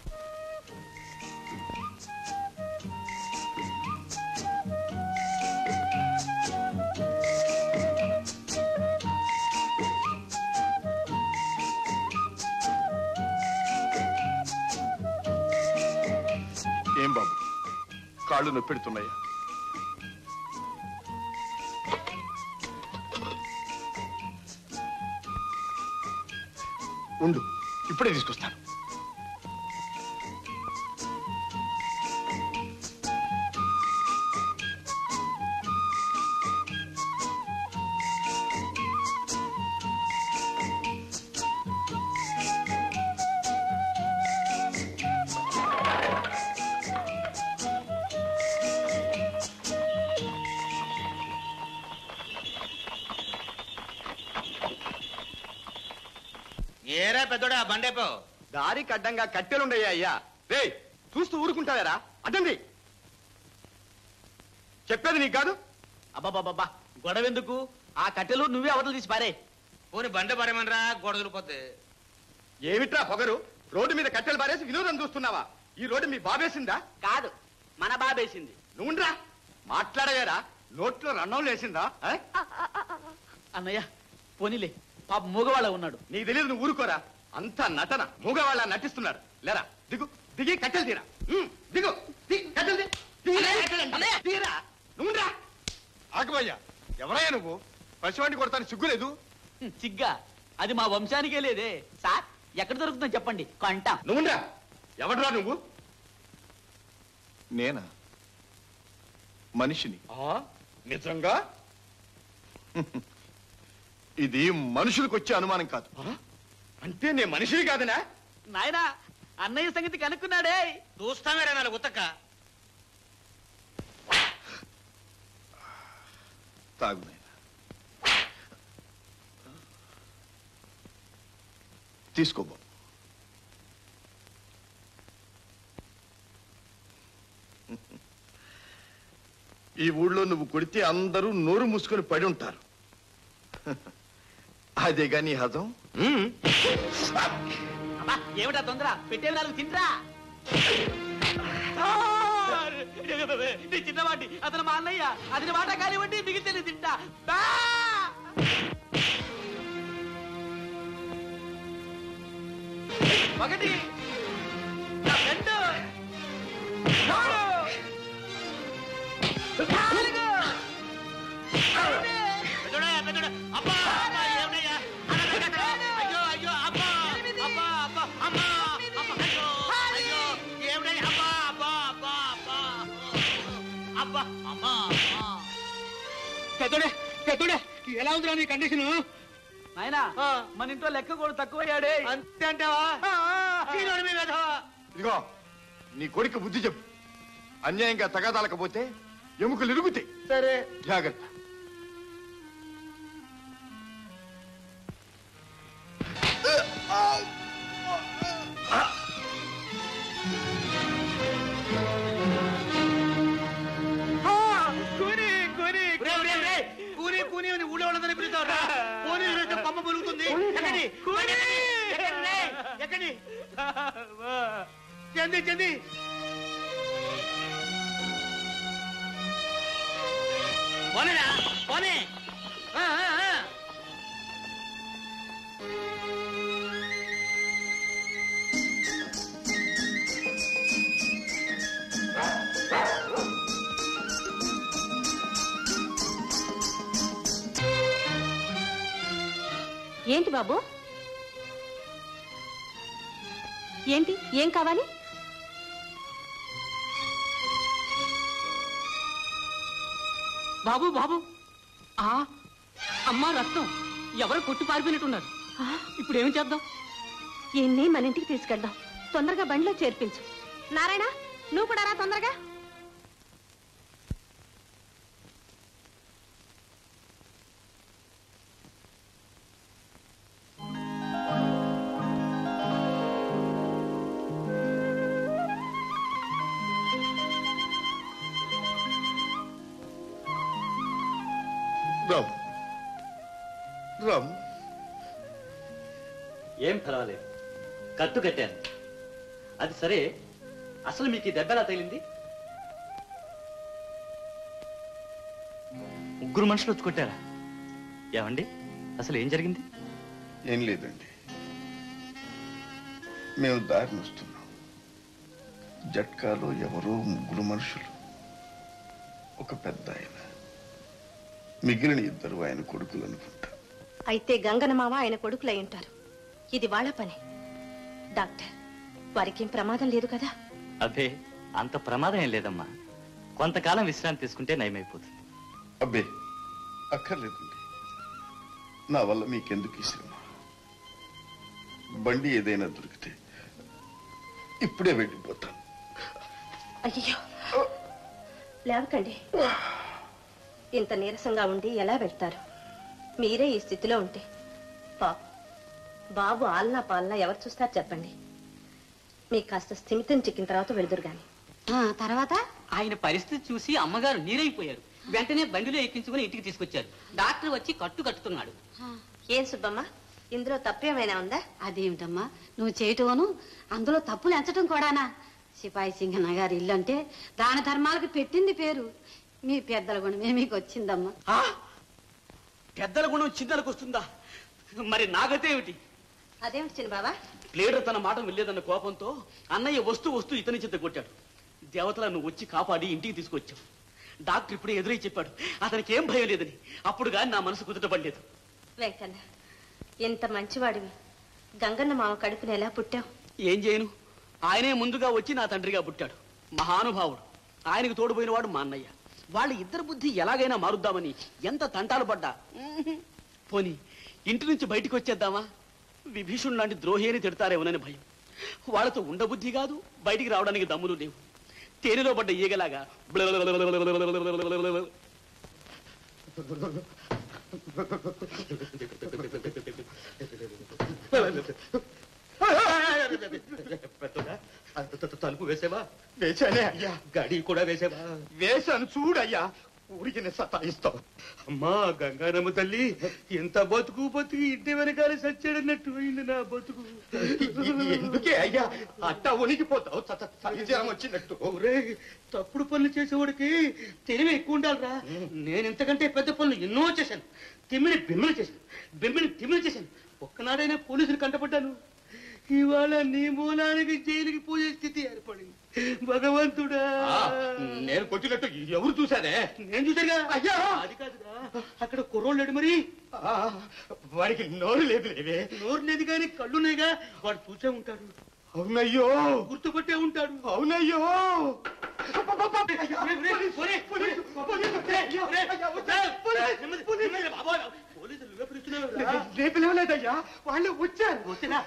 ఏం బాబు, కాళ్ళు నొప్పెడుతున్నాయా? ఉండు, ఇప్పుడే తీసుకొస్తాను. ఏరా పెద్దోడా బండేపో. దారికి అడ్డంగా కట్టెలుండయ్యా అయ్యా. రే చూస్తూ ఊరుకుంటావేరా? అడ్డండి. చెప్పేది నీకు కాదు. అబ్బాబాబా గొడవెందుకు? ఆ కట్టెలు నువ్వే అవతలు తీసి పారే. పోనీ బండ పారేమనరా, గొడవలిపోతే. ఏమిట్రా పొగరు? రోడ్డు మీద కట్టెలు పారేసి వినోదం చూస్తున్నావా? ఈ రోడ్డు మీ బాబేసిందా? కాదు, మన బాబేసింది. నువ్వురా మాట్లాడవేరా? నోట్లో రన్నం లేసిందా? అన్నయ్య పోనీలే, పాప మూగవాళ్ళ ఉన్నాడు. నీకు తెలియదు, నువ్వు ఊరుకోరా. అంతా నటన. మూగవాళ్ళ నటిస్తున్నాడు. లేరా దిగు, దిగి కట్టెలు తీరా. ఉమ్, దిగు దిగి కట్టెలు తీ. దిగి, తీరా. నువ్వురా. ఆగబయ్యా, ఎవరయ్యా నువ్వు? పసివాడిని కొడతాను సిగ్గులేదు? సిగ్గా? అది మా వంశానికే లేదే. సార్ ఎక్కడ దొరుకుతుందో చెప్పండి, కొంటాం. నువ్వురా. ఎవడరా నువ్వు? నేనా? మనిషిని. నిజంగా? ఇది మనుషులకు వచ్చే అనుమానం కాదు. అంటే నేను మనిషిని కాదనా? నాయనా అన్నయ్య సంగతి కనుక్కున్నాడే. చూస్తామేరా నాలుగు ఉత్తక్క. తాగు నాయనా. తీసుకోబో. ఈ ఊళ్ళో నువ్వు కొడితే అందరూ నోరు మూసుకొని పడి ఉంటారు. అదే గాని హజం. అబ్బా ఏమిటా తొందర? పెట్టే నాలుగు తింటరా. నీ చిన్నవాడి అతను మా అన్నయ్య. అతని మాట కానివ్వండి, మిగిలితే తింటా. ఒకటి, రెండు, మూడు, నాలుగు, పెద్దోడా పెద్దోడా. అబ్బా అబ్బా ఏమయ్యా? అయ్యో అయ్యో అబ్బా అబ్బా అబ్బా అమ్మా అబ్బా అయ్యో అయ్యో ఏమయ్యా? అబ్బా అబ్బా అబ్బా అబ్బా అబ్బా అమ్మా. పెద్దోడే పెద్దోడే, ఎలా ఉందిరా నీ కండిషన్? నాయనా మన ఇంట్లో లెక్క కూడా తక్కువయ్యాడే. అంతే అంటావా? ఇదిగో నీ కొడుకు బుద్ధి చెప్పు. అన్యాయంగా తగాదాలకపోతే ఎముకలు ఇరుగుతాయి. సరే జాగ్రత్త. కూని కూని అని ఊళ్ళో ఉన్నదని పిలుస్తావురా? కూని కొమ్మ పొలుగుతుంది. ఎక్కడి ఎక్కడి చెంది చెంది పోనేరా పోనే. ఏంటి బాబు? ఏంటి? ఏం కావాలి? బాబు బాబు, ఆ అమ్మా రక్తం ఎవరు కొట్టి పారిపోయినట్టున్నారు. ఇప్పుడు ఏం చేద్దాం? ఎన్ని మన ఇంటికి తీసుకెళ్దాం. తొందరగా బండిలో చేర్పించు. నారాయణ నువ్వు కూడా రా తొందరగా. రామ్ రామ్ ఏం పర్వాలేదు, కట్టు కట్టాను. అది సరే, అసలు మీకు ఈ దెబ్బ ఎలా తగిలింది? ముగ్గురు మనుషులు వచ్చి కొట్టారా? ఏమండి అసలు ఏం జరిగింది? ఏం లేదండి, మేము దారిని వస్తున్నాం. జట్కాలో ఎవరో ముగ్గురు మనుషులు, ఒక పెద్ద ఆయన, మిగిలిన ఇద్దరు ఆయన కొడుకులు అనుకుంటా. అయితే గంగన మామ ఆయన కొడుకులై ఉంటారు. ఇది వాళ్ళ పని. డాక్టర్, వారికి ఏం ప్రమాదం లేదు కదా? అబ్బే, అంత ప్రమాదం ఏం లేదమ్మా. కొంతకాలం విశ్రాంతి తీసుకుంటే నయమైపోతుంది. అబ్బే, అక్కర్లేదండి. నా వల్ల మీకెందుకు ఈ శ్రమ? బండి ఏదైనా దొరికితే ఇప్పుడే వెళ్ళిపోతాను. అయ్యో, లేవకండి. ఇంత నీరసంగా ఉండి ఎలా వెళ్తారు? మీరే ఈ స్థితిలో ఉంటే పాప బాబు ఆలనా పాలనా ఎవరు చూస్తారు చెప్పండి. మీకు కాస్త స్థిమితం చిక్కిన తర్వాత వెళ్దురు గాని. తర్వాత ఆయన పరిస్థితి చూసి అమ్మగారు నీరైపోయారు. వెంటనే బండిలో ఎక్కించుకుని ఇంటికి తీసుకొచ్చారు. డాక్టర్ వచ్చి కట్టు కట్టుతున్నాడు. ఏం సుబ్బమ్మ, ఇందులో తప్పేమైనా ఉందా? అదేమిటమ్మా నువ్వు చేయటోను, అందులో తప్పులు ఎంచటం కూడానా? సిపాయి సింగన్న గారి ఇల్లు అంటే దాన ధర్మాలకు పెట్టింది పేరు. మీ పెద్దల గుణమే మీకు వచ్చిందమ్మా. పెద్దల గుణం చిన్నలకు వస్తుందా? మరి నాగతేమిటి? అదేమిటి చిన్న బాబా? ప్లేడర్ తన మాట వెళ్ళేదన్న కోపంతో అన్నయ్య వస్తూ వస్తూ ఇతని చేత కొట్టాడు. దేవతలను వచ్చి కాపాడి ఇంటికి తీసుకొచ్చావు. డాక్టర్ ఇప్పుడే ఎదురై చెప్పాడు అతనికి ఏం భయం లేదని. అప్పుడు కానీ నా మనసు కుదుటపడలేదు. వెంకన్న, ఎంత మంచివాడివి. గంగన్న మామ కడుపుని ఎలా పుట్టావు? ఏం చేయను, ఆయనే ముందుగా వచ్చి నా తండ్రిగా పుట్టాడు. మహానుభావుడు. ఆయనకు తోడుపోయిన వాడు మా అన్నయ్య. వాళ్ళ ఇద్దరు బుద్ధి ఎలాగైనా మారుద్దామని ఎంత తంటాలు పడ్డా. పోనీ ఇంటి నుంచి బయటికి వచ్చేద్దామా? విభీషణుడు లాంటి ద్రోహి అని తిడతారేమోనని భయం. వాళ్ళతో ఉండబుద్ధి కాదు, బయటికి రావడానికి దమ్ములు లేవు. తేనెలో పడ్డ ఈగలాగా తలుపు వేసేవా? వేశానే అయ్యా. గడి కూడా వేసేవా? వేశాను చూడయ్యా. ఊరికి సతాయిస్తావు. అమ్మా గంగానమ్మ తల్లి, ఎంత బతుకు బతుకు ఇంటి వెనకాల సచ్చాడన్నట్టు అయింది నా బతుకు. ఎందుకే అయ్యా అట్ట ఉనికిపోతావు? సరిజనం వచ్చినట్టు. ఒరే, తప్పుడు పనులు చేసేవాడికి తెలివి ఎక్కువ ఉండాలిరా. నేను ఇంతకంటే పెద్ద పనులు ఎన్నో చేశాను. తిమ్మిని బిమ్మలు చేశాను, బిమ్మిని తిమ్మిని చేశాను. ఒక్కనాడైనా పోలీసులు కంటపడ్డాను. ఇవాళ నీ మూలానికి జైలుకి పోయే స్థితి ఏర్పడింది. భగవంతుడా, నేను కొట్టినట్టు ఎవరు చూశానే? నేను చూశానుగా. అయ్యా, అది కాదురా, అక్కడ కుర్రోళ్ళు లేడు. మరి వాడికి నోరు లేదు. లేవే, నోరు లేదు కానీ కళ్ళున్నాయిగా. వాడు చూసే ఉంటాడు. అవునయ్యో, గుర్తుపట్టే ఉంటాడు. అవునయ్యో. రేపు లేవలేదయ్యా, వాళ్ళు వచ్చారు.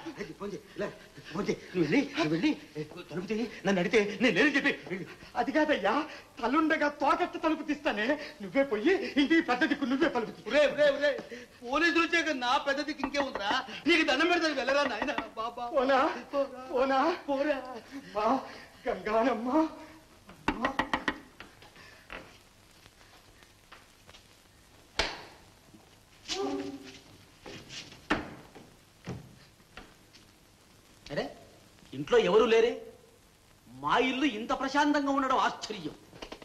నన్ను అడిగితే నేను లేని చెప్పి. అది కాదయ్యా, తలుండగా తోకట్ట తలుపు తీస్తానే. నువ్వే పోయి ఇంటికి పెద్ద దిక్కు నువ్వే తలుపు తీ. పోలీసులు వచ్చాక నా పెద్ద దిక్కు ఇంకే ఉందిరా. నీకు దండం పెడతాను, వెళ్ళరా నాయన. బాబా పోనా పోనా పోరా. గంగానమ్మ, అరే ఇంట్లో ఎవరు లేరే? మా ఇల్లు ఇంత ప్రశాంతంగా ఉండడం ఆశ్చర్యం.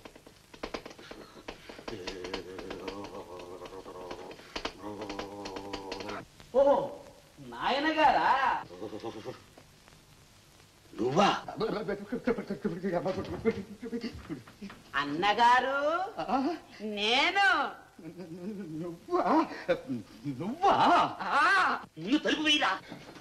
ఓ నాయనగారా, నువ్వా? అన్నగారు నేను. నువ్వా? నువ్వా? ముందు తలుపు వేయరా.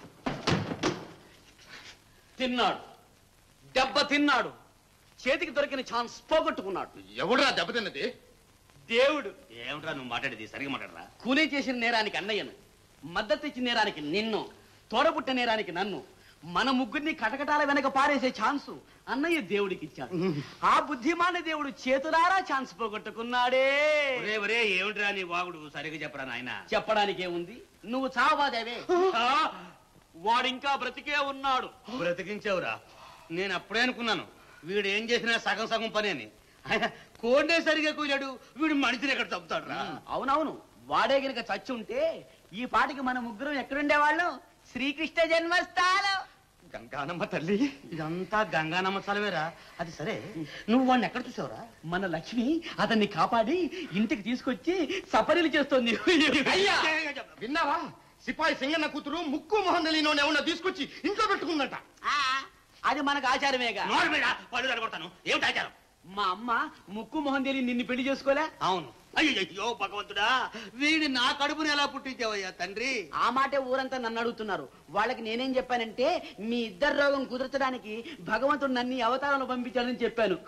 తిన్నాడు, దెబ్బ తిన్నాడు. చేతికి దొరికిన ఛాన్స్ పోగొట్టుకున్నాడు. ఎవడురా దెబ్బతిన్నది? దేవుడు. ఏమిట్రా నువ్వు మాట్లాడేది? సరిగా మాట్లాడరా. కూలీ చేసిన నేరానికి అన్నయ్యను, మద్దతు ఇచ్చిన నేరానికి నిన్ను, తోడబుట్ట నేరానికి నన్ను, మన ముగ్గురిని కటకటాల వెనక పారేసే ఛాన్సు అన్నయ్య దేవుడికి ఇచ్చాడు. ఆ బుద్ధిమాన దేవుడు చేతులారా ఛాన్స్ పోగొట్టుకున్నాడే. ఒరే ఒరే, ఏమిట్రా నీ వాగుడు? సరిగా చెప్పరా నాయన. చెప్పడానికి ఏముంది, నువ్వు చావాదేవే. వాడింకా బ్రతికే ఉన్నాడు. బ్రతికించావురా. నేను అప్పుడే అనుకున్నాను వీడు ఏం చేసినా సగం సగం పని అని. కోడే సరిగా కూలాడు, వీడు మనిషిని ఎక్కడ చంపుతాడు రా. అవునవును, వాడే గనుక చచ్చి ఉంటే ఈ పాటికి మన ముగ్గురం ఎక్కడుండేవాళ్ళం? శ్రీకృష్ణ జన్మస్థానం. గంగానమ్మ తల్లి, ఇదంతా గంగానమ్మ స్థలమేరా. అది సరే, నువ్వు వాడిని ఎక్కడ చూసావురా? మన లక్ష్మి అతన్ని కాపాడి ఇంటికి తీసుకొచ్చి సపరీలు చేస్తోంది. అయ్యా విన్నావా? సిపాయి సింగన్న కూతురు ముక్కు మొహం తెలియని ఎవరన్నా తీసుకొచ్చి ఇంట్లో పెట్టుకుందంట. అది మనకు ఆచారమేగా. నోరు మీద పళ్ళు తరగొడతాను. ఏమిటి ఆచారం? మా అమ్మ ముక్కు మొహం తెలియ నిన్ను పెళ్లి చేసుకోలే? అవును. అయ్యో భగవంతుడా, వీడిని నా కడుపుని ఎలా పుట్టించావయ్యా తండ్రి? ఆ మాటే ఊరంతా నన్ను అడుగుతున్నారు. వాళ్ళకి నేనేం చెప్పానంటే మీ ఇద్దరు రోగం కుదర్చడానికి భగవంతుడు నన్ను ఈ అవతారంలో పంపించాడని చెప్పాను.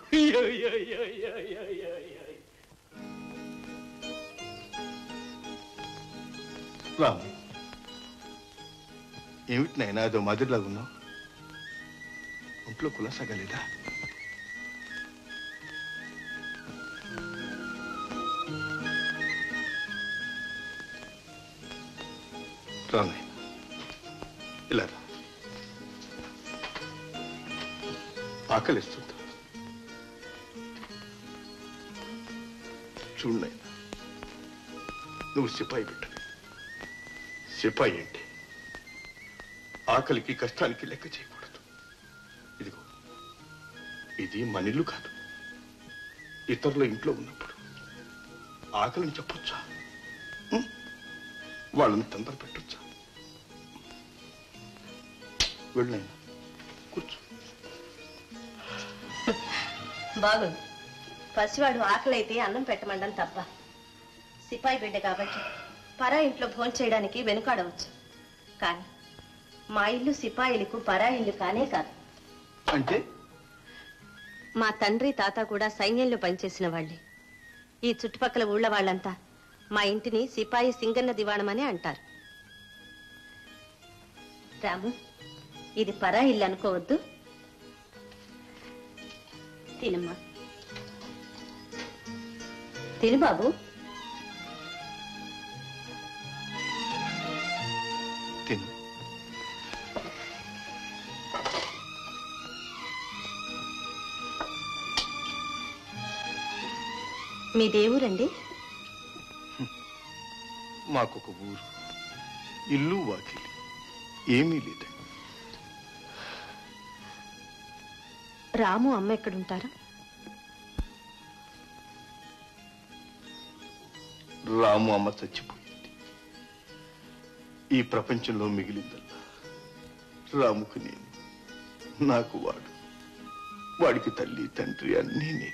రాము, ఏమిటి నాయనా అదో మాదిరిలాగున్నావు? ఒంట్లో కులసగలేదా? రా నాయనా, ఇలా రా. ఆకలిస్తుందా? చూడు నాయనా, నువ్వు సిపాయి పెట్టు. సిపాయి అంటే ఆకలికి కష్టానికి లెక్క చేయకూడదు. ఇదిగో, ఇది మన ఇల్లు కాదు. ఇతరుల ఇంట్లో ఉన్నప్పుడు ఆకలిని చెప్పొచ్చా? ఉం? వాళ్ళని తొందర పెట్టొచ్చా? వెళ్ళైనా కూర్చో. బాగుంది. పసివాడు ఆకలైతే అన్నం పెట్టమండం తప్ప. సిపాయి బిడ్డ కాబట్టి పరా ఇంట్లో భోజనం చేయడానికి వెనుకాడవచ్చు. కానీ మా ఇల్లు సిపాయిలకు పరా ఇల్లు కానే కాదు. అంటే మా తండ్రి తాత కూడా సైన్యంలో పనిచేసిన వాళ్ళే. ఈ చుట్టుపక్కల ఊళ్ళ వాళ్ళంతా మా ఇంటిని సిపాయి సింగన్న దివాణమని అంటారు. రాము, ఇది పరా ఇల్లు అనుకోవద్దు. తినమ్మా, తిను బాబు. తిను. మీ దేవురండి? మాకొక ఊరు, ఇల్లు, వాకిలి ఏమీ లేదు. రాము అమ్మ ఎక్కడుంటారు? రాము అమ్మ చచ్చిపోయింది. ఈ ప్రపంచంలో మిగిలిందల్లా రాముకు నేను, నాకు వాడు. వాడికి తల్లి తండ్రి అన్నీ నేనే.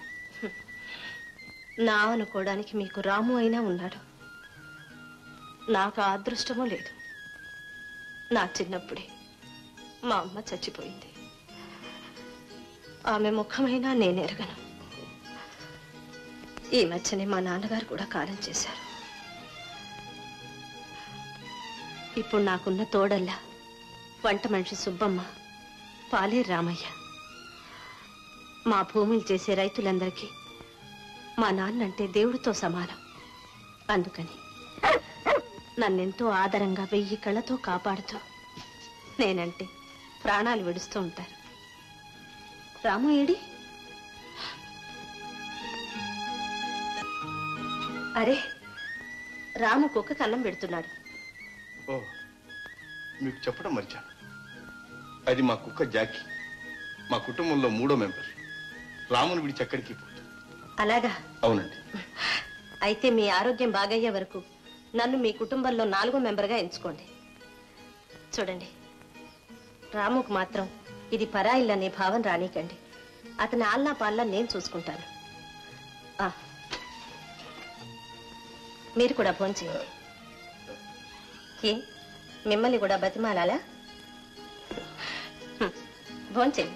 నా అనుకోవడానికి మీకు రాము అయినా ఉన్నాడు. నాకు ఆ అదృష్టమూ లేదు. నా చిన్నప్పుడే మా అమ్మ చచ్చిపోయింది. ఆమె ముఖమైనా నేనెరగను. ఈ మధ్యనే మా నాన్నగారు కూడా కాలం చేశారు. ఇప్పుడు నాకున్న తోడల్లా వంట మనిషి సుబ్బమ్మ, పాలేరు రామయ్య. మా భూములు చేసే రైతులందరికీ మా నాన్నంటే దేవుడితో సమానం. అందుకని నన్నెంతో ఆదరంగా వెయ్యి కళ్ళతో కాపాడుతూ నేనంటే ప్రాణాలు విడుస్తూ ఉంటారు. రాము ఏడి? అరే, రాము కుక్క కన్నం పెడుతున్నాడు. ఓ, మీకు చెప్పడం మర్చాను. అది మా కుక్క జాకీ. మా కుటుంబంలో మూడో మెంబర్. రాముని విడిచి ఎక్కడికి పోదు. అలాగా? అవునండి. అయితే మీ ఆరోగ్యం బాగయ్యే వరకు నన్ను మీ కుటుంబంలో నాలుగో మెంబర్గా ఎంచుకోండి. చూడండి, రాముకు మాత్రం ఇది పరాయిల్ అనే భావం రానీకండి. అతని ఆల్నా పాల్లా నేను చూసుకుంటాను. ఆ, మీరు కూడా ఫోన్ చేయండి. ఏ, మిమ్మల్ని కూడా బతిమాలాలా? ఫోన్ చేయండి.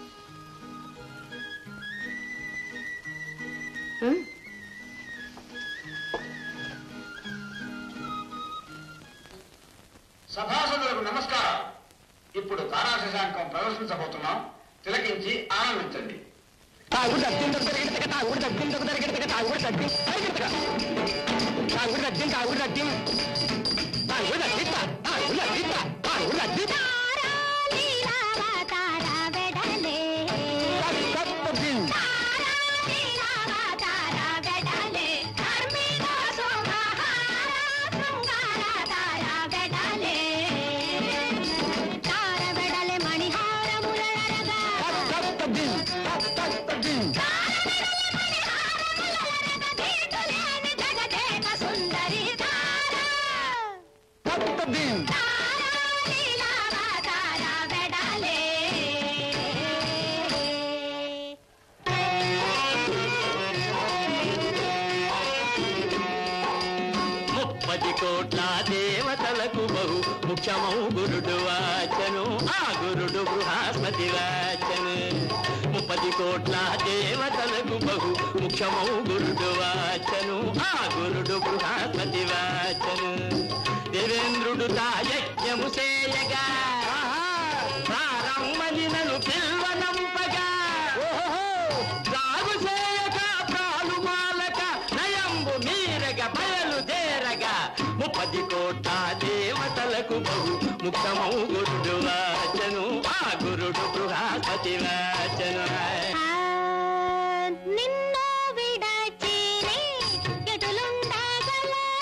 సభాసదులకు నమస్కారం. ఇప్పుడు తారాశశాంకం ప్రదర్శించబోతున్నాం. తిలకించి ఆనందించండి. ముఖ్యమౌ గురుడు వాచను ఆ గురుడు బృహస్పతి వాచను ముప్పది కోట్ల దేవతలకు బహు ముఖ్యమౌ గురుడు వాచను ఆ గురుడు బృహస్పతి వాచను దేవేంద్రుడు తా యజ్ఞము చేయగా ప్రారంభని నన్ను పిల్వనంపగా సాగు చేయక ప్రాలు మాలక నయంబు మీరగ బయలుదేరగా ముప్పది కోట్ల దేవతలకు బహు ముఖ్యమౌ గురుడు వాచను ఆ గురుడు బృహస్పతి వాచను నిన్ను విడచినే ఎటులుండగలరా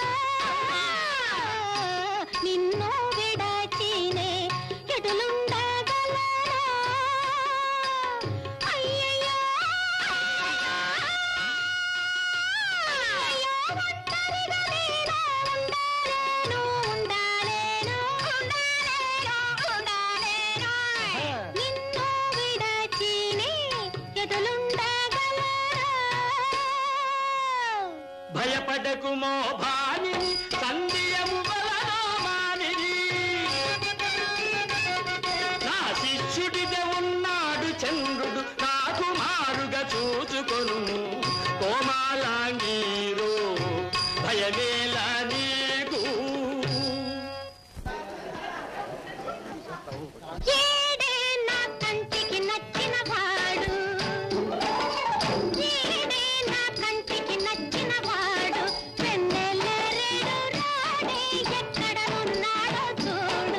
నిన్ను విడచినే ఎటులుండగలరా అయ్యయ్యో అయ్యయ్యో ఒంటరిగా నేను ఉండాలేను ఉండాలేను ఉండాలేను ఉండాలేను నిన్ను విడచినే ఎటులుండగలరా భయపడకుమో భానిని సంధ్యము వలన మానిని నా శిష్యుడిగా ఉన్నాడు చంద్రుడు నాకు మారుగా చూచుకొను కోమాలాంగీరో భయమేలా నీకు ఏడే నా కంటికి నచ్చిన వాడు ఏడే నా కంటికి నచ్చిన వాడు వెన్నెలరేడు రాడే ఎక్కడ ఉన్నాడో చూడు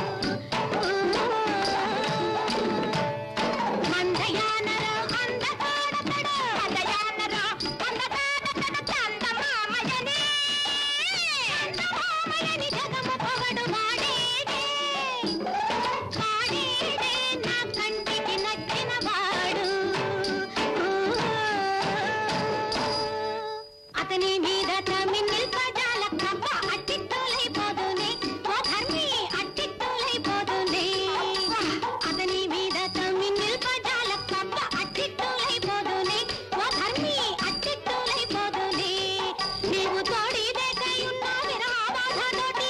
మందయానరా అందగాడతడు మందయానరా అందగాడతడు చందమామయని చందమామయని జగము పొగడు వాడేడే వాడేడే నా కంటికి నచ్చిన వాడు అతని మీద తమిళ్ పదాల కప్ప అట్టిట్టోలైపోదునే ఓ ధర్మి అట్టిట్టోలైపోదునే అతని మీద తమిళ్ పదాల కప్ప అట్టిట్టోలైపోదునే ఓ ధర్మి అట్టిట్టోలైపోదునే నీవు తోడిదేకై ఉన్నావి రాబాధతోటి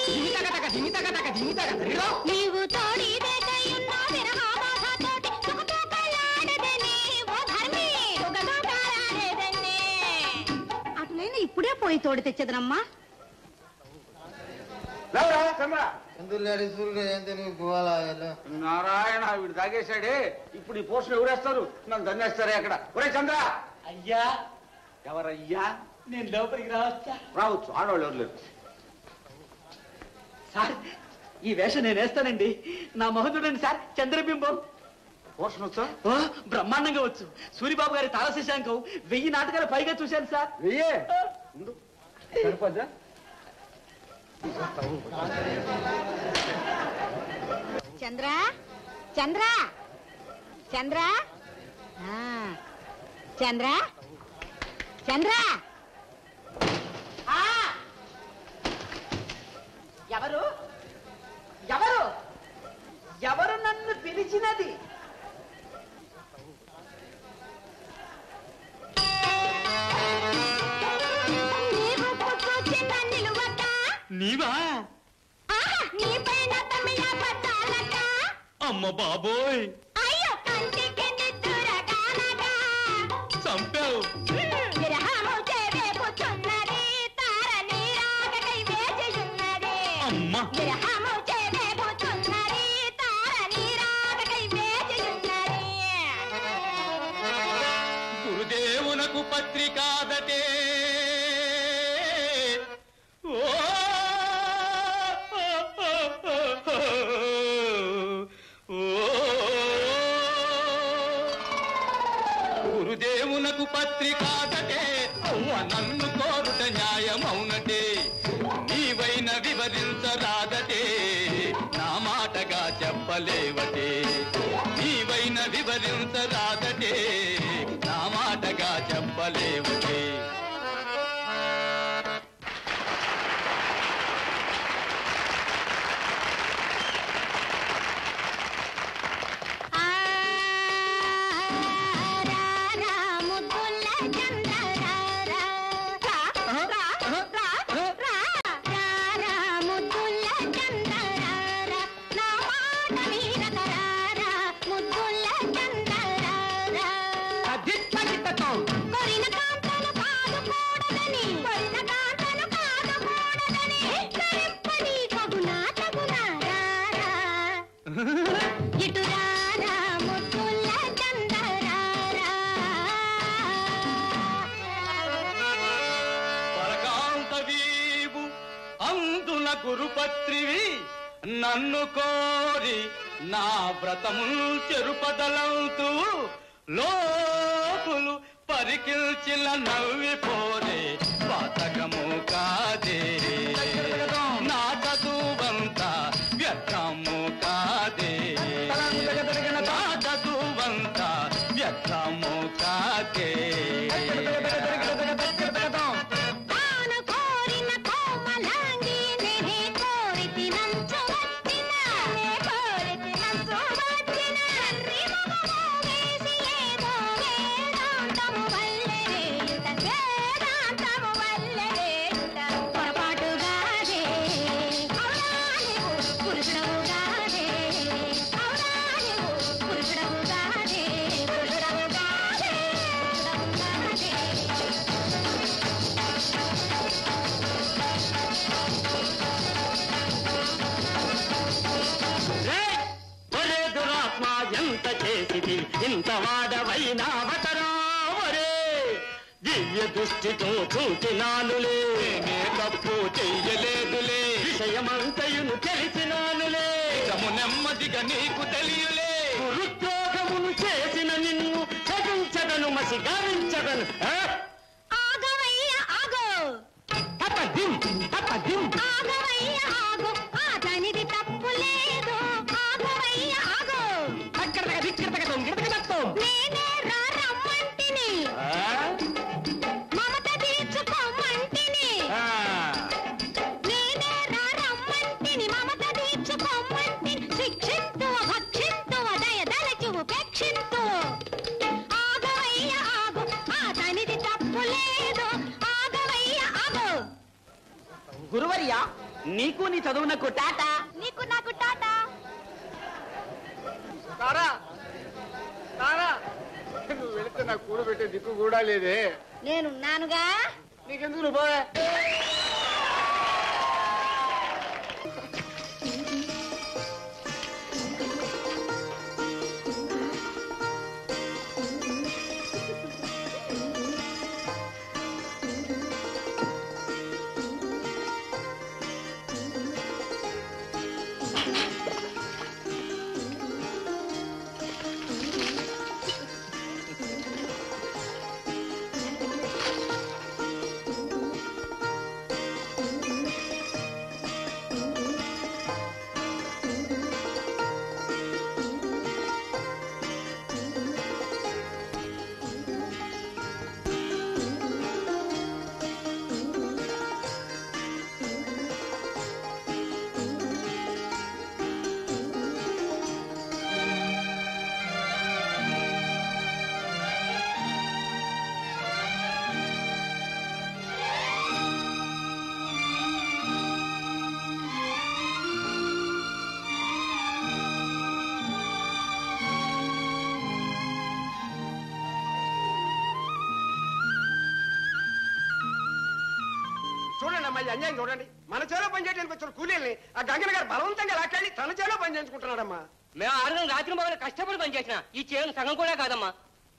నీవు తోడిదేకై ఉన్నావి రాబాధతోటి సుఖతోకలాడదనే ఓ ధర్మి సుఖతోకలాడదనే అటు నేను ఇప్పుడే పోయి తోడి తెచ్చదనమ్మా నారాయణ వీడు తాగేశాడే ఇప్పుడు ఈ పోషన్ ఎవరేస్తారు నన్ను దండేస్తారే అక్కడ ఒరే చంద్ర అయ్యా ఎవరయ్యా నేను లోపలికి రావచ్చా రావచ్చు ఆడవాళ్ళు ఎవరు లేరు సార్ ఈ వేషం నేను వేస్తానండి నా మహోదరుడండి సార్ చంద్రబింబం పోషన్ వచ్చా ఓ బ్రహ్మాండంగా వచ్చు సూరిబాబు గారి తారశశాంకం వెయ్యి నాటకాలు పైగా చూశాను సార్ వెయ్యే సరిపోద్దా చంద్ర చంద్ర చంద్ర ఆ, చంద్ర చంద్ర ఆ! ఎవరు ఎవరు ఎవరు నన్ను పిలిచినది నీవు పుట్టుచిన నిలువక నీవా ఆహా నీ పైన తమిళ పట్టాలక అమ్మ బాబోయ్ అయ్యో కంటికి నిద్దురగానగా చంపావు విరహము చేరేపుచున్నది తార నీరాగకై వేచియున్నది అమ్మ విరహము చేరేపుచున్నది తార నీరాగకై వేచియున్నది గురుదేవునకు పత్రికాదటే ఓ గురుదేవునకు పత్రికాదటే అవ్వ నన్ను కోరుట న్యాయమౌనటే నీవైన వివరించరాదటే నా మాటగా చెప్పలేవటే నీవైన వివరించరాదటే నా మాటగా చెప్పలేవటే ముద్దుల చందరా సావిత్రివి నన్ను కోరి నా వ్రతముల్ చెరుపదలవుతూ లోకులు పరికిల్చిన నవ్విపోరే పాతకము కాదే నా చదువంతా వ్యర్థము కాదే నా చదువంతా వ్యర్థము కాదే ఇంత వాడవైనావతరావరే దివ్య దృష్టితో చూచినానులే నే తప్పు చెయ్యలేదులే విషయమంతయును తెలిసినానులే నిజము నెమ్మదిగా నీకు తెలియలే గురుద్రోగమును చేసిన నిన్ను చదించదను మసి గావించదను ఆగవయ్య ఆగో తప్పదిం తప్పదిం ఆగవయ్య ఆగో అతనిది తప్పు లేదు ఆగవయ్య ఆగో నేనే రా రమ్మంటిని మమత తీర్చుకోమంటిని నేనే రా రమ్మంటిని మమత తీర్చుకోమంటిని శిక్షింతు భక్షింతు దయ దలచి ఉపేక్షింతు ఆగవయ్య ఆగు అతనిది తప్పు లేదు ఆగవయ్య ఆగు గురువర్యా నీకు నీ చదువునకు టాటా నీకు నాకు టాటా తారా తారా నువ్వు వెళితే నాకు కూడబెట్టే దిక్కు కూడా లేదే నేనున్నానుగా నీకెందుకు నువ్వు పోవే చూడండి అమ్మాయి అన్యాయం చూడండి మన చేలో పని చేయడానికి వచ్చిన కూలీల్ని ఆ గంగన గారు బలవంతంగా లాక్కెళ్ళి తన చేలో పని చేయించుకుంటున్నాడమ్మా మేము ఆరుగం రాత్రి మొదలు కష్టపడి పనిచేసిన ఈ చేయను సగం కూడా కాదమ్మా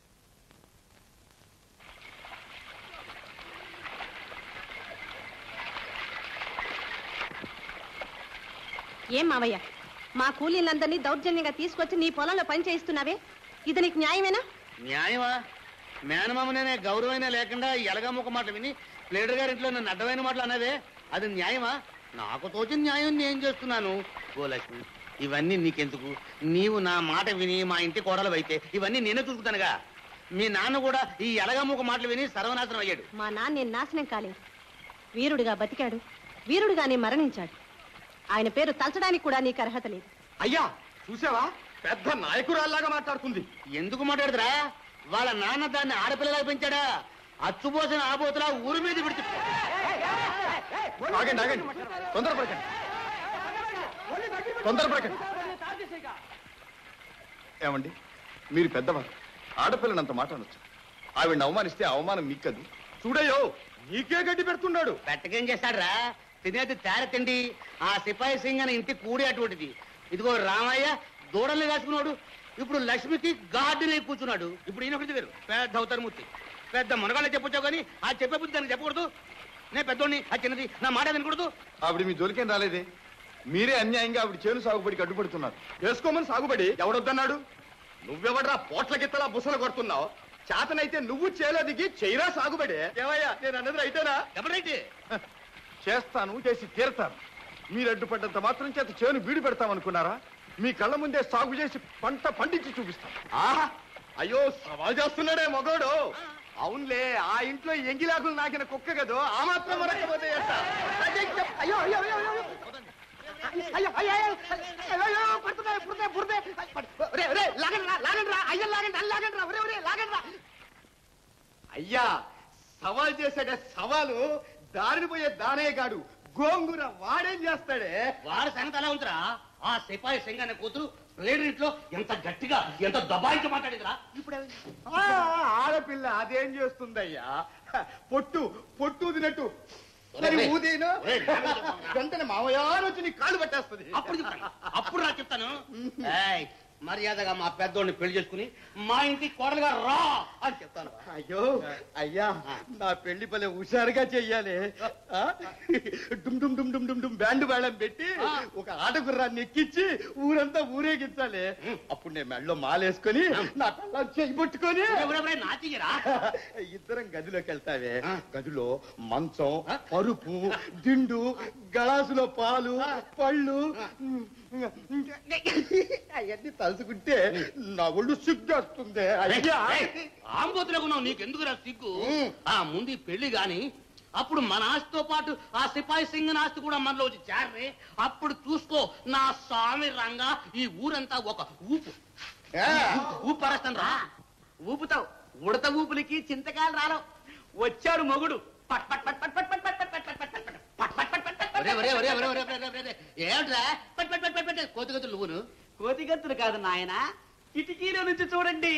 ఏం మావయ్య మా కూలీలందరినీ దౌర్జన్యంగా తీసుకొచ్చి నీ పొలంలో పని చేయిస్తున్నావే ఇది నీకు న్యాయమేనా న్యాయమా మేనమామనే గౌరవైనా లేకుండా ఎలగముఖ మాటలు విని ప్లేడర్ గారి ఇంట్లో నన్ను అడ్డమైన మాటలు అన్నదే అది న్యాయమా నాకు తోచిన న్యాయం నేను చేస్తున్నాను ఓ లక్ష్మి ఇవన్నీ నీకెందుకు నీవు నా మాట విని మా ఇంటి కోడలు అయితే ఇవన్నీ నేనే చూసుకుంటానుగా మీ నాన్న కూడా ఈ ఎలగముఖ మాటలు విని సర్వనాశనం అయ్యాడు మా నాన్న నేను నాశనం కాలేదు వీరుడిగా బతికాడు వీరుడిగానే మరణించాడు ఆయన పేరు తలచడానికి కూడా నీకు అర్హత లేదు అయ్యా చూసావా పెద్ద నాయకురాల్లాగా మాట్లాడుతుంది ఎందుకు మాట్లాడుతురా వాళ్ళ నాన్న దాన్ని ఆడపిల్లలా పెంచాడా అచ్చుపోసిన ఆబోతులా ఊరి మీద విడిచి ఆగండి ఆగండి తొందరపడకండి తొందరపడకండి ఏమండి మీరు పెద్దవారు ఆడపిల్లనంత మాట అనొచ్చు ఆవిడని అవమానిస్తే అవమానం మీకదు చూడయ్యో నీకే గడ్డి పెడుతున్నాడు పెట్టకేం చేస్తాడ్రా తినేది తేర తిండి ఆ సిపాయి సింగ్ అని ఇంటి కూడి అటువంటిది ఇదిగో రామయ్య దూడల్ని కాసుకున్నాడు ఇప్పుడు లక్ష్మికి గార్డెన్ అయి కూర్చున్నాడు ఇప్పుడు ఈయన ఒకటి వేరు పెద్ద అవతారమూర్తి పెద్ద మునగాళ్ళ చెప్పొచ్చావు కానీ ఆ చెప్పే బుద్ధి దానికి చెప్పకూడదు నేను పెద్దోడిని ఆ చిన్నది నా మాట వినకూడదు ఆవిడ మీ జోలికేం రాలేదే మీరే అన్యాయంగా ఆవిడ చేను సాగుబడికి అడ్డుపడుతున్నారు. వేసుకోమని సాగుబడి ఎవడొద్దన్నాడు? నువ్వెవడరా పోట్ల గిత్తలా బుసలు కొడుతున్నావు? చేతనైతే నువ్వు చేలో దిగి చేయరా సాగుబడి. ఏమయ్యా నేను అన్నది రైతేనా? ఎవరైతే చేస్తాను, చేసి తీరతాను. మీరు అడ్డుపడ్డంత మాత్రం చేత చేను వీడి పెడతామనుకున్నారా? మీ కళ్ళ ముందే సాగు చేసి పంట పండించి చూపిస్తాం. ఆహా, అయ్యో సవాల్ చేస్తున్నాడే మగోడు. అవునులే, ఆ ఇంట్లో ఎంగిలాకులు నాకిన కుక్క కదో, ఆ మాత్రం మరకపోతే అయ్యో అయ్యో అయ్యో అయ్యో అయ్యో అయ్యో అయ్యో పడుతున్నాయి పుడతాయి పుడతాయి లాగండి రా లాగండి రా అయ్యో లాగండి అల్లు లాగండి రా ఒరే ఒరే లాగండి రా. అయ్యా సవాల్ చేశాడే సవాలు, దారిని పోయే దానయ్యగాడు గోంగూర వాడేం చేస్తాడే? వాడి సంగతి అలా ఉందిరా. ఆ సిపాయి సింగన్న కూతురు ప్లేడింట్లో ఎంత గట్టిగా ఎంత దబాయించి మాట్లాడిందిరా. ఇప్పుడు ఆడపిల్ల అదేం చేస్తుందయ్యా? పొట్టు పొట్టు తినట్టు ఊదేనా వెంటనే మావయారు వచ్చి నీ కాళ్ళు పట్టేస్తుంది. అప్పుడు చెప్తాను అప్పుడు రా చెప్తాను. మర్యాదగా మా పెద్దోడిని పెళ్లి చేసుకుని మా ఇంటికి కోడలుగా రా అని చెప్తాను. అయ్యో అయ్యా, నా పెళ్లి పల్లె హుషారుగా చెయ్యాలి. డుమ్ డుమ్ డుమ్ డుమ్ డుమ్ డుమ్ బ్యాండ్ మేళం పెట్టి ఒక ఆటగుర్రాన్ని ఎక్కించి ఊరంతా ఊరేగించాలి. అప్పుడు నేను మెళ్ళలో మాలేసుకొని నా కళ్ళ చెయ్యి పట్టుకొని ఇద్దరం గదిలోకి వెళ్తావే. గదిలో మంచం, పరుపు, దిండు, గలాసులో పాలు, పళ్ళు అవన్నీ తలుచుకుంటే నా ఒళ్ళు సిగ్గేస్తుంది. ఆంబోతులకు నీకెందుకు రా సిగ్గు? ఆ ముందు పెళ్లి గాని అప్పుడు మన ఆస్తితో పాటు ఆ సిపాయి సింగ్ ఆస్తి కూడా మనలో వచ్చి చేరే. అప్పుడు చూసుకో నా స్వామి రంగా ఈ ఊరంతా ఒక ఊపు ఊపు పరేస్తాను రా. ఊపుతావు, ఉడత ఊపులకి చింతకాయలు రాలవు. వచ్చాడు మొగుడు పట్ పట్ పట్ పట్ పట్ పట్ పట్ పట్ పట్ పట్ పట్ ఏమిట్రా పట్ పట్ పట్ పట్ కోతిగతులు నువ్వును? కోతిగత్తులు కాదు నాయన, కిటికీలో నుంచి చూడండి.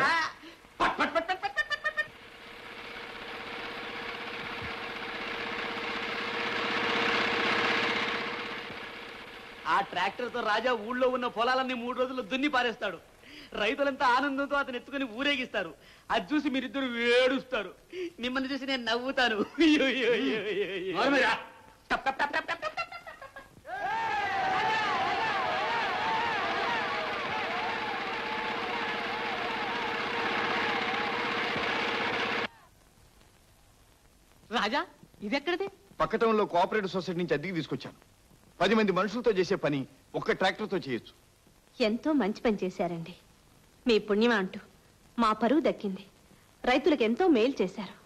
ఆ ట్రాక్టర్ తో రాజా ఊళ్ళో ఉన్న పొలాలన్నీ మూడు రోజుల్లో దున్ని పారేస్తాడు. రైతులంతా ఆనందంతో అతను ఎత్తుకుని ఊరేగిస్తారు. అది చూసి మీరిద్దరు ఏడుస్తారు. మిమ్మల్ని చూసి నేను నవ్వుతాను. రాజా ఇదెక్కడిది? పక్క టౌన్ లో కోఆపరేటివ్ సొసైటీ నుంచి అద్దెకి తీసుకొచ్చాను. పది మంది మనుషులతో చేసే పని ఒక్క ట్రాక్టర్ తో చేయొచ్చు. ఎంతో మంచి పని చేశారండి. మీ పుణ్యమా అంటూ మా పరువు దక్కింది. రైతులకు ఎంతో మేలు చేశారు.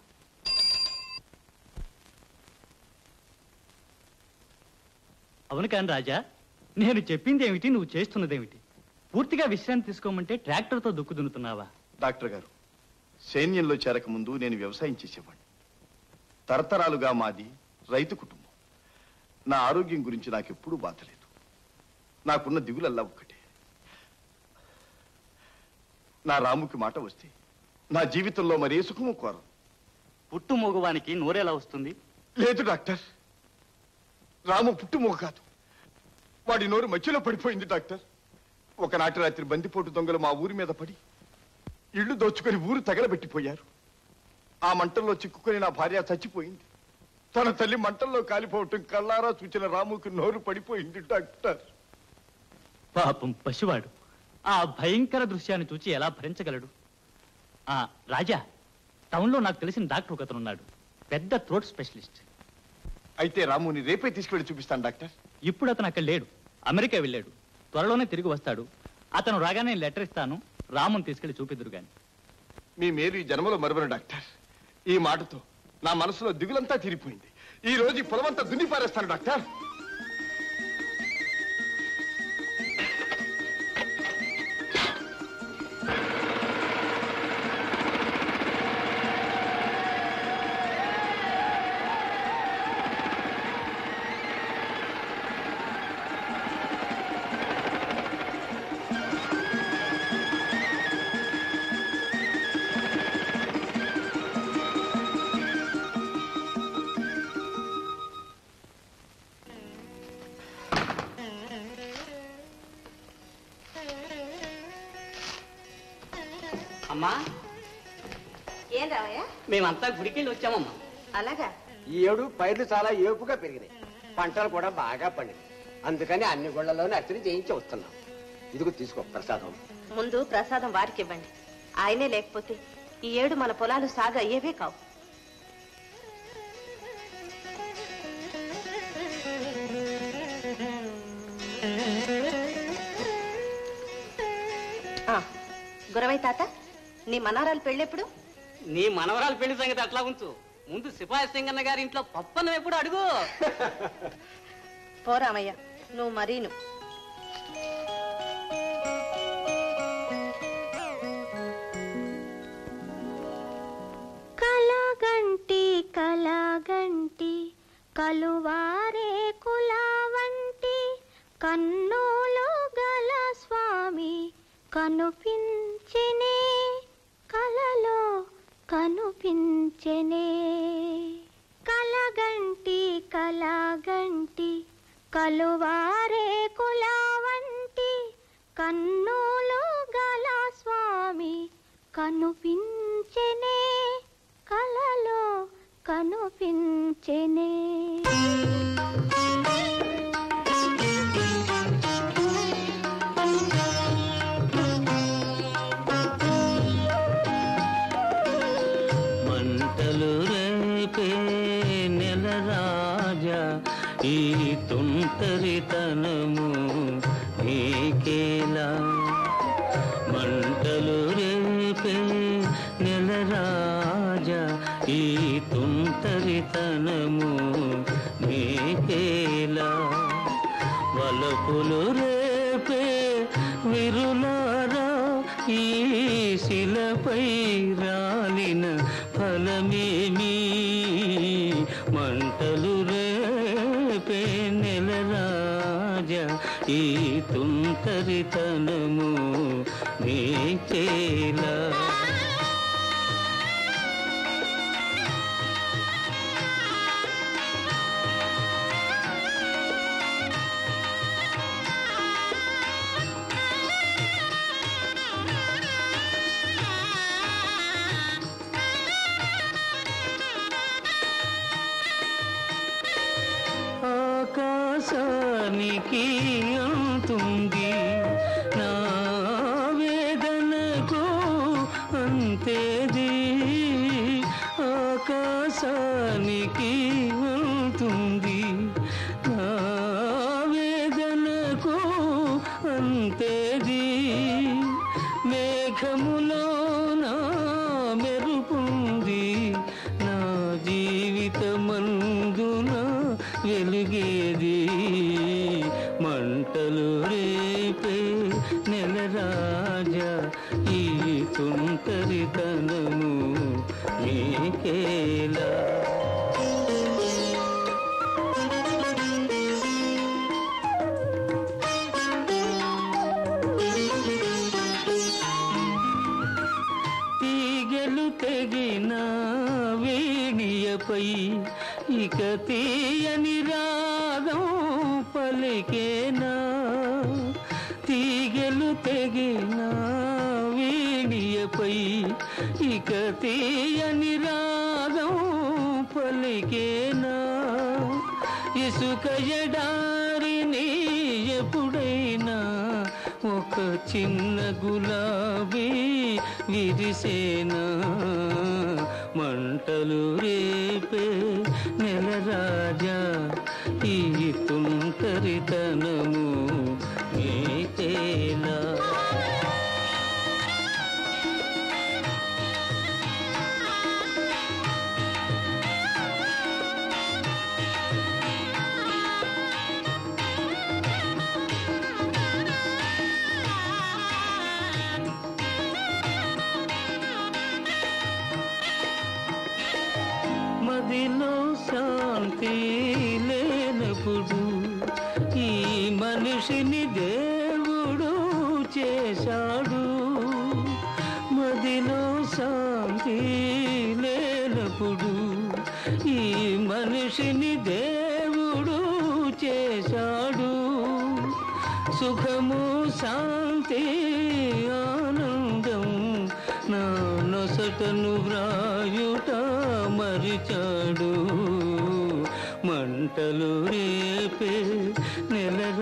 అవును కాని రాజా, నేను చెప్పింది ఏమిటి, నువ్వు చేస్తున్నదేమిటి? పూర్తిగా విశ్రాంతి తీసుకోమంటే ట్రాక్టర్తో దుక్కు దున్నుతున్నావా? డాక్టర్ గారు, సైన్యంలో చేరక ముందు నేను వ్యవసాయం చేసేవాడిని. తరతరాలుగా మాది రైతు కుటుంబం. నా ఆరోగ్యం గురించి నాకెప్పుడూ బాధ లేదు. నాకున్న దిగులల్లా ఒక్కటే, నా రాముకి మాట వస్తే నా జీవితంలో మరే సుఖము కోరం. పుట్టు మోగవానికి నోరేలా వస్తుంది? లేదు డాక్టర్, రాము పుట్టుమోగ కాదు, వాడి నోరు మధ్యలో పడిపోయింది డాక్టర్. ఒకనాటి రాత్రి బందిపోటు దొంగలు మా ఊరి మీద పడి ఇళ్లు దోచుకొని ఊరు తగలబెట్టిపోయారు. ఆ మంటల్లో చిక్కుకొని నా భార్య చచ్చిపోయింది. తన తల్లి మంటల్లో కాలిపోవటం కళ్ళారా చూచిన రాముకి నోరు పడిపోయింది డాక్టర్. పాపం పసివాడు ఆ భయంకర దృశ్యాన్ని చూచి ఎలా భరించగలడు? ఆ రాజా, టౌన్లో నాకు తెలిసిన డాక్టర్ ఒకతనున్నాడు, పెద్ద థ్రోట్ స్పెషలిస్ట్. అయితే రాముని రేపే తీసుకెళ్లి చూపిస్తాను డాక్టర్. ఇప్పుడు అతను అక్కడ లేడు, అమెరికా వెళ్ళాడు. త్వరలోనే తిరిగి వస్తాడు. అతను రాగానే లెటర్ ఇస్తాను, రాముని తీసుకెళ్లి చూపిద్దురు గాని. మీ మేలు ఈ జన్మలో మరువను డాక్టర్. ఈ మాటతో నా మనసులో దిగులంతా తీరిపోయింది. ఈ రోజు ఈ పొలమంతా దున్ని పారేస్తాను డాక్టర్. అమ్మా, ఏం రావయ్యా? మేమంతా గుడికెళ్ళి వచ్చామమ్మా. అలాగా? ఈ ఏడు పైర్లు చాలా ఏపుగా పెరిగినాయి, పంటలు కూడా బాగా పండినాయి. అందుకని అన్ని గుళ్ళలోనే అర్చన చేయించి వస్తున్నాం. ఇదిగో తీసుకో ప్రసాదం. ముందు ప్రసాదం వారికి ఇవ్వండి. ఆయనే లేకపోతే ఈ ఏడు మన పొలాలు సాగు అయ్యేవే కావు. గురవై తాత, నీ మనవరాలు పెళ్ళెప్పుడు? నీ మనవరాలు పెళ్లి సంగతి అట్లా ఉంచు. ముందు సిపాయి సింగన్న గారి ఇంట్లో పప్పన్నం ఎప్పుడు అడుగు. పోరామయ్య, నువ్వు మరీను. కలగంటి కలగంటి కలువారే కుల వంటి కన్నులు గల స్వామి కనుపించెనే, కలలో కనుపించెనే. కలగంటి కలగంటి కలువారే కుల వంటి కన్నులు గల స్వామి కనుపించెనే, కలలో కనుపించెనే. మంటలు రేపే నెల రాజా ఈ తుంటరితనము నీకేలా. మంటలు రేపే నెల రాజా ఈ తుంటరితనము నీకేలా. వలపులు రేపే విరులారా ఈ శిలపై రాలిన ఫలమేమి. మంటలు రేపే నెల రాజా ఈ తుంటరితనము నీకేలా. ఆకాశానికి అంతుంది నా వేదనకు అంతేది. ఆకాశానికి అంతుంది నా వేదనకు అంతేది. మేఘములో నా మెరుపుంది నా జీవితమందున వెలుగేది. మంటలు రేపే నెల రాజా ఈ తుంటరితనము నీకేలా. తీగలు తెగిన వేణియపై ఇక తీయని రాగం పలికేనా. తీగలు తెగిన వేణియపై ఇక తీయని రాగం పలికేనా. ఇసుక ఎడారిని ఎప్పుడైనా ఒక చిన్న గులాబీ విరిసేనా. మంటలు రేపే నెల రాజా ఈ తుంటరితనము నీకేలా. మదిలో శాంతి లేనప్పుడు ఈ మనిషిని దేవుడు చేశాడు. మదిలో శాంతి లేనప్పుడు ఈ మనిషిని దేవుడు చేశాడు. సుఖము శాంతి ఆనందం నా నొసటను వ్రాయుట మరిచాడు. మంటలు రేపే నెల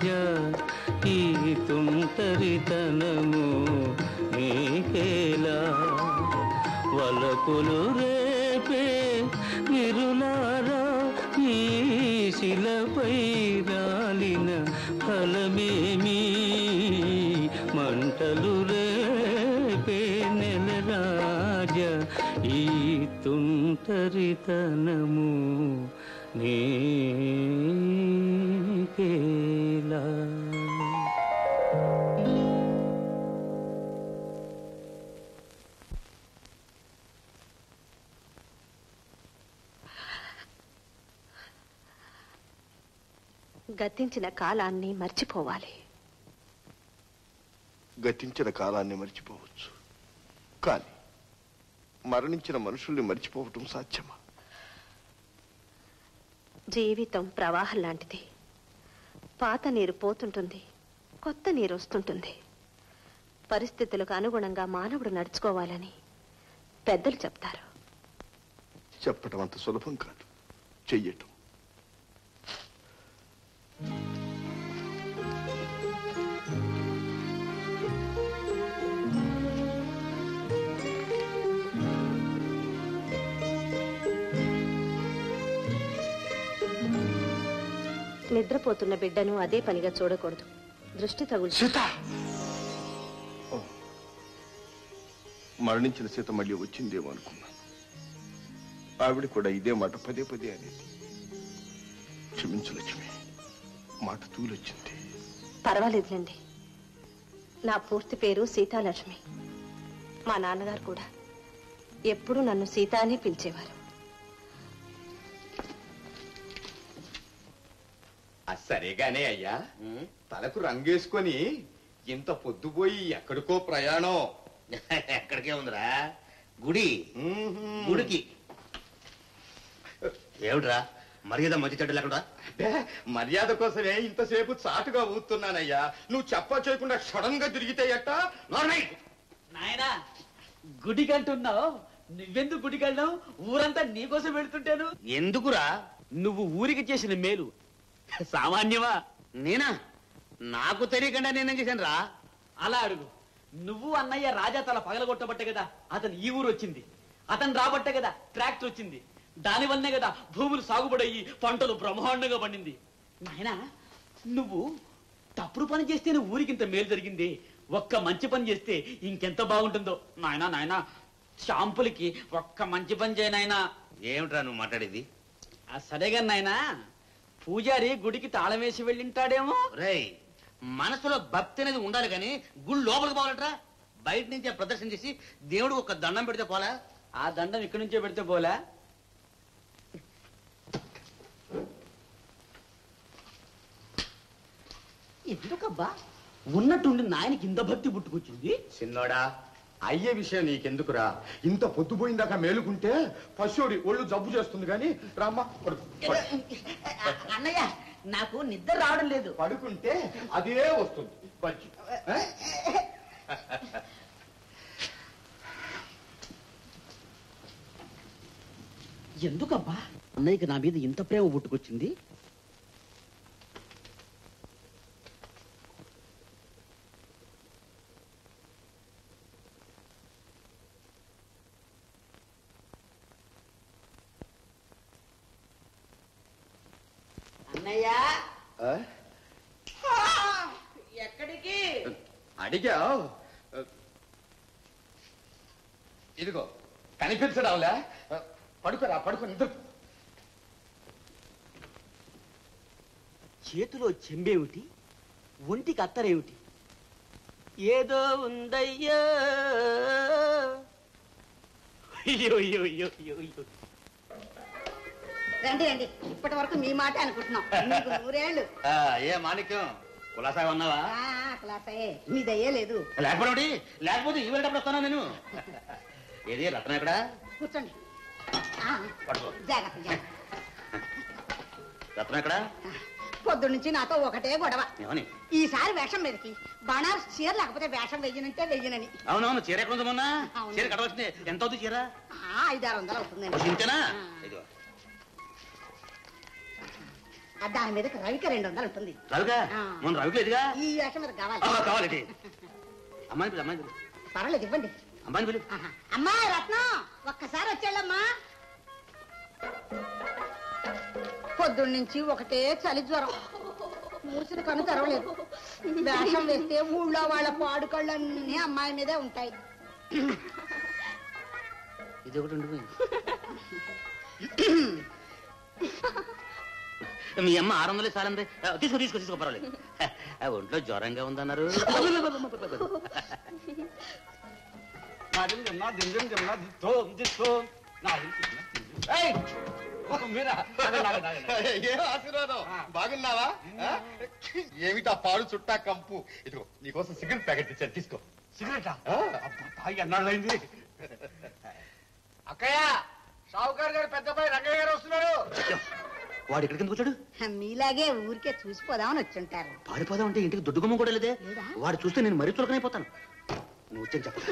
రాజా ఈ తుంటరితనము నీకేలా వలపులు రేపే విరులారా ఈ శిలపై రాలిన ఫలమేమి మంటలు రేపే నెల రాజా ఈ తుంటరితనము నీకేలా. గతించిన కాలాన్ని మర్చిపోవాలి. గతించిన కాలాన్ని మర్చిపోవచ్చు, కానీ మరణించిన మనుషుల్ని మర్చిపోవటం సాధ్యమా? జీవితం ప్రవాహం లాంటిది. పాత నీరు పోతుంటుంది, కొత్త నీరు వస్తుంటుంది. పరిస్థితులకు అనుగుణంగా మానవుడు నడుచుకోవాలని పెద్దలు చెప్తారు. చెప్పటం అంత సులభం కాదు, చెయ్యటం. నిద్రపోతున్న బిడ్డను అదే పనిగా చూడకూడదు. దృష్టి తగులు. మరణించిన సీత మళ్ళీ వచ్చిందేమో అనుకున్నాను. ఆవిడ కూడా ఇదే మాట పదే పదే అనేది. క్షమించు లక్ష్మి, మాట తూలొచ్చింది. పర్వాలేదులేండి. నా పూర్తి పేరు సీతాలక్ష్మి. మా నాన్నగారు కూడా ఎప్పుడూ నన్ను సీత అని పిలిచేవారు. సరేగానే అయ్యా, తలకు రంగేసుకొని ఇంత పొద్దుపోయి ఎక్కడికో ప్రయాణం. ఎక్కడికే ఉందిరా? గుడి. గుడికి ఏమిట్రా మర్యాద మంచి చెడ్డ లేకుండా? మర్యాద కోసమే ఇంతసేపు చాటుగా ఊతున్నానయ్యా. నువ్వు చెప్ప చేయకుండా సడన్ గా తిరిగితే ఎట్ట? నాయనా, గుడికంటున్నావు, నువ్వెందుకు గుడికెళ్ళావు? ఊరంతా నీకోసం వెళ్తుంటాను. ఎందుకురా? నువ్వు ఊరికి చేసిన మేలు సామాన్యమా? నేనా? నాకు తెలియకుండా నేనేం చేశాను రా? అలా అడుగు. నువ్వు అన్నయ్య రాజా తల పగలగొట్టబట్టే కదా అతను ఈ ఊరు వచ్చింది. అతను రాబట్టే కదా ట్రాక్టర్ వచ్చింది. దానివల్లనే కదా భూములు సాగుబడయ్యి పంటలు బ్రహ్మాండంగా పండింది. నాయనా, నువ్వు తప్పుడు పని చేస్తేనే ఊరికింత మేలు జరిగింది. ఒక్క మంచి పని చేస్తే ఇంకెంత బాగుంటుందో. నాయనా నాయనా షాంపులకి ఒక్క మంచి పని చేయనాయనా. ఏమిట్రా నువ్వు మాట్లాడేది? సరేగా నాయనా, పూజారి గుడికి తాళం వేసి వెళ్ళింటాడేమో. రేయ్, మనసులో భక్తి అనేది ఉండాలి కానీ గుడి లోపలికి పోవాలట్రా. బయట నుంచి ప్రదర్శన చేసి దేవుడు ఒక దండం పెడితే పోలా? ఆ దండం ఇక్కడి నుంచే పెడితే పోలా? ఎందుకబ్బా ఉన్నట్టుండి నాయనకి ఇంత భక్తి పుట్టుకొచ్చింది? చిన్నోడా, అయ్యే విషయం నీకెందుకురా? ఇంత పొద్దుపోయిందాకా మేలుకుంటే పశువుడి ఒళ్ళు జబ్బు చేస్తుంది. కానీ రామ్మా, పడుకో. అన్నయ్య, నాకు నిద్ర రావడం లేదు. పడుకుంటే అదే వస్తుంది. పచ్చి ఎందుకబ్బా అన్నయ్యకి నా మీద ఇంత ప్రేమ పుట్టుకొచ్చింది? అన్నయ్య, ఎక్కడికి? అడిగా. ఇదిగో కనిపించడంలే. పడుకోరా, పడుకో, నిద్ర. చేతిలో చెంబేమిటి, ఒంటికి అత్తరేమిటి? ఏదో ఉందయ్యో. అయ్యో అయ్యో అయ్యో అయ్యో అయ్యో. రండి రండి, ఇప్పటి వరకు మీ మాట అనుకుంటున్నాం. మీకు నూరేళ్ళు. ఏ మాణిక్యం, కులాసా ఉన్నావా? క్లాసే, మీ దయ్యే లేదు. లేకపోతే లేకపోతే ఈ వెళ్ళేటప్పుడు వస్తానా నేను? ఏది రత్నం ఎక్కడా? కూర్చోండి. పట్టుకో. జాగ్రత్త జాగ్రత్త. రత్నం ఎక్కడా? పొద్దు నుంచి నాతో ఒకటే గొడవ. ఏమని? ఈసారి వేషం మీదకి బనారస్ చీర లేకపోతే వేషం వెయ్యనంటే వెయ్యనని. అవునవును, చీర ఎక్కడ ఉందమ్మన్నా? చీర కట్టవలసిందే. ఎంత అవుతుంది చీర? ఐదారు వందలు అవుతుందండి. ఇంతేనా? ఇదిగో ఆ దాని మీద రవిక రెండు వందలు ఉంటుంది. రవిగా ఆ. మన రవికి లేదుగా ఈ వేషం మీద కావాలి. ఆ, కావాలి అమ్మాయి పిల్ల అమ్మాయి పిల్ల పర్వాలేదు ఇవ్వండి. అమ్మాయిని పిలు అమ్మా రత్నం ఒక్కసారి వచ్చాళ్ళమ్మా. పొద్దున్న నుంచి ఒకటే చలి జ్వరం, మూసిన కను తెరవలేదు. వేషం వేస్తే ఊళ్ళో వాళ్ళ పాడుకళ్ళన్నీ అమ్మాయి మీదే ఉంటాయి. ఇది ఒకటి ఉండిపోయింది. మీ అమ్మ ఆరు వందలే సాలందే తీసుకో తీసుకో తీసుకో పర్వాలేదు. ఆ, ఒంట్లో జ్వరంగా ఉందన్నారు. ఏ ఆశీర్వాదం, బాగున్నావా? ఆ? ఏమిటా పాడు చుట్టా కంపు? ఇదిగో నీకోసం సిగరెట్ ప్యాకెట్ ఇచ్చాను, తీసుకో. సిగరెటా? ఎన్నాళ్ళైంది? అక్కయ్య, షావుకారు గారు పెద్ద అబ్బాయి రంగయ్య గారు వస్తున్నారు. వాడు ఇక్కడికి ఎందుకు వచ్చాడు? మీలాగే ఊరికే చూసిపోదామని వచ్చుంటారు. పారిపోదాం అంటే ఇంటికి దుడ్డుగుమ్మ కూడా లేదే. లేదా? వాడు చూస్తే నేను మరీ చులకనైపోతాను. నువ్వు వచ్చి చెప్ప.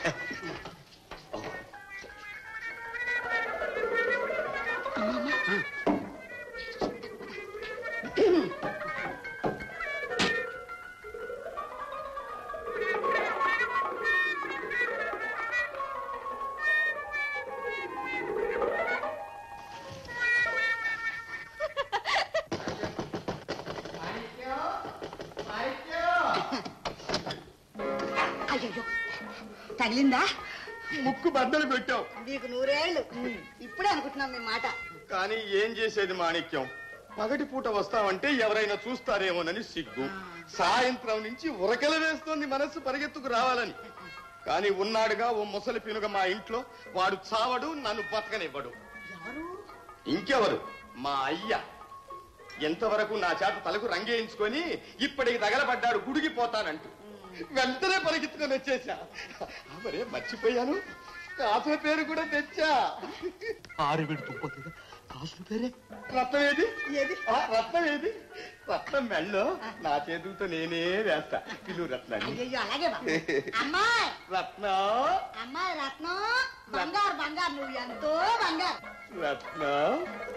అయ్యో తగిలిందా? ముక్కు బద్దలు పెట్టావు. నీకు నూరేళ్ళు. ఇప్పుడే అనుకుంటున్నాం మీ మాట. కానీ ఏం చేసేది మాణిక్యం, పగటి పూట వస్తావంటే ఎవరైనా చూస్తారేమోనని సిగ్గు. సాయంత్రం నుంచి ఉరకలు వేస్తోంది మనస్సు పరిగెత్తుకు రావాలని. కానీ ఉన్నాడుగా ఓ ముసలి పినుగ మా ఇంట్లో, వాడు చావడు, నన్ను బతకనివ్వడు. ఇంకెవరు? మా అయ్య. ఎంతవరకు నా చేత తలకు రంగేయించుకొని ఇప్పటికి తగలబడ్డాడు గుడిగిపోతానంటూ. వెంటనే పరిగెత్తుకొని వచ్చేసా. మరే మర్చిపోయాను, కాసుల పేరు కూడా తెచ్చా. ఆరుబిడి తుప్పతి కాసుల పేరే. రత్నం ఏది? ఏది రత్నం ఏది? రత్నం మెళ్ళో నా చేతులతో నేనే వేస్తా. పిలు రత్నాన్ని. అయ్యో అలాగే బాబు. అమ్మాయి రత్నం, అమ్మాయి రత్నం, బంగారు బంగారు, నువ్వు ఎంతో బంగారు. రత్నం,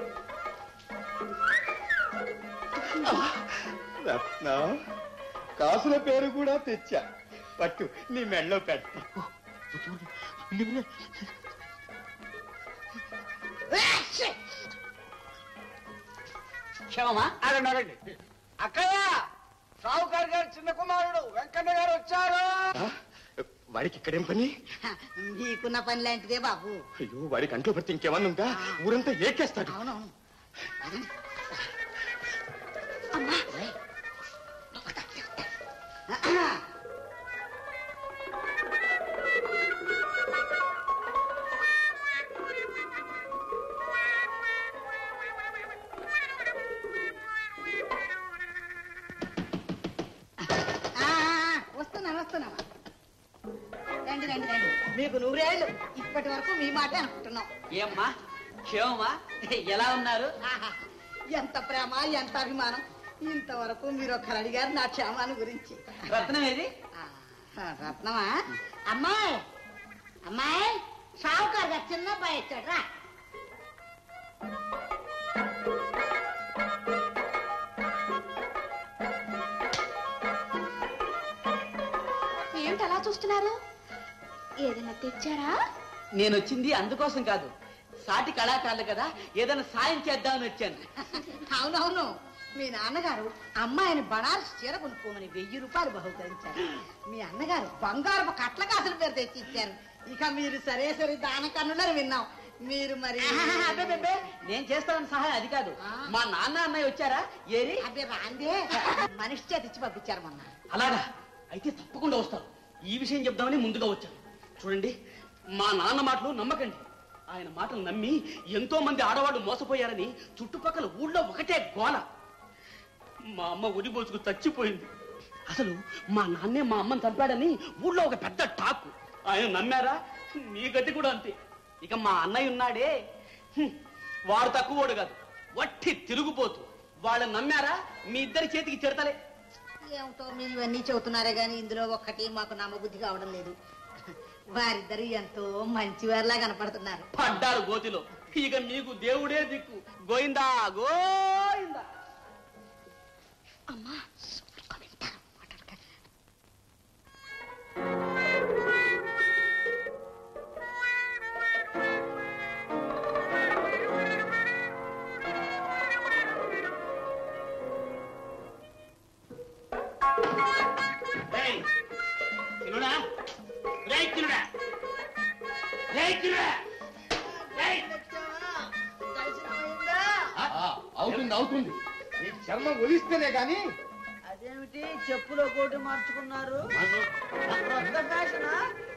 రత్నం, కాసుల పేరు కూడా తెచ్చా. పట్టు, నీ మెళ్ళో పెట్ట. క్షమమా? అడండి అడండి. అక్కయ్య, షావుకారు గారు చిన్న కుమారుడు వెంకన్న గారు వచ్చారు. వాడికి ఇక్కడేం పని? నీకున్న పని లాంటిదే బాబు. అయ్యో, వాడి కంట్లో పడితే ఇంకేమన్నా ఉందా? ఊరంతా ఏకేస్తాడు. అవునవును. వస్తున్నాను వస్తున్నావా? రండి రండి రండి. మీకు నూరేళ్ళు. ఇప్పటి వరకు మీ మాటే అనుకుంటున్నాం. ఏమ్మా క్షేమమా? ఎలా ఉన్నారు? ఆహా, ఎంత ప్రేమ, ఎంత అభిమానం. ఇంతవరకు మీరు ఒకరు అడిగారు నా క్షేమాన్ని గురించి. రత్నం ఏది? రత్నమా? అమ్మాయి అమ్మాయి, షావుకారు గారు చిన్న అబ్బాయి వచ్చాడు రా. ఏమిటి అలా చూస్తున్నారు? ఏదైనా తెచ్చారా? నేను వచ్చింది అందుకోసం కాదు, సాటి కళాకారులు కదా, ఏదైనా సాయం చేద్దామని వచ్చాను. అవునవును, మీ నాన్నగారు అమ్మాయిని బనారస్ చీర కొనుక్కోమని వెయ్యి రూపాయలు బహుకరించారు. మీ అన్నగారు బంగారపు కట్ల కాసుల పేరు తెచ్చి ఇచ్చారు. ఇక మీరు సరే సరే దాన కన్నులని విన్నాం. మీరు మరి అబ్బే, నేను చేస్తానని సహాయం అది కాదు. మా నాన్న అన్నయ్య వచ్చారా? ఏరి అబ్బే రాందే, మనిషి చేతి ఇచ్చి పంపించారు మొన్న. అలాగా అయితే తప్పకుండా వస్తాను. ఈ విషయం చెప్దామని ముందుగా వచ్చాను. చూడండి, మా నాన్న మాటలు నమ్మకండి. ఆయన మాటలు నమ్మి ఎంతో మంది ఆడవాళ్ళు మోసపోయారని చుట్టుపక్కల ఊళ్ళో ఒకటే గోల. మా అమ్మ ఉరిబోసుకు చచ్చిపోయింది. అసలు మా నాన్నే మా అమ్మని చంపాడని ఊళ్ళో ఒక పెద్ద టాకు. ఆయన నమ్మారా? మీ గతి కూడా అంతే. ఇక మా అన్నయ్య ఉన్నాడే, హ్మ్, వాడు తక్కువోడు కాదు, వట్టి తిరుగుపోతూ. వాళ్ళని నమ్మారా? మీ ఇద్దరి చేతికి చిరతలే. ఏమిటో మీరు ఇవన్నీ చెబుతున్నారే గాని ఇందులో ఒక్కటి మాకు నమ్మబుద్ధి కావడం లేదు. వారిద్దరు ఎంతో మంచివారిలా కనపడుతున్నారు. పడ్డారు గోతిలో. ఇక మీకు దేవుడే దిక్కు. గోయిందా గోయిందా. అమ్మా అవుతుంది అవుతుంది నీ చర్మం ఒలిస్తేనే గాని. అదేమిటి చెప్పులో కోటి మార్చుకున్నారు? కొత్త ఫ్యాషనా?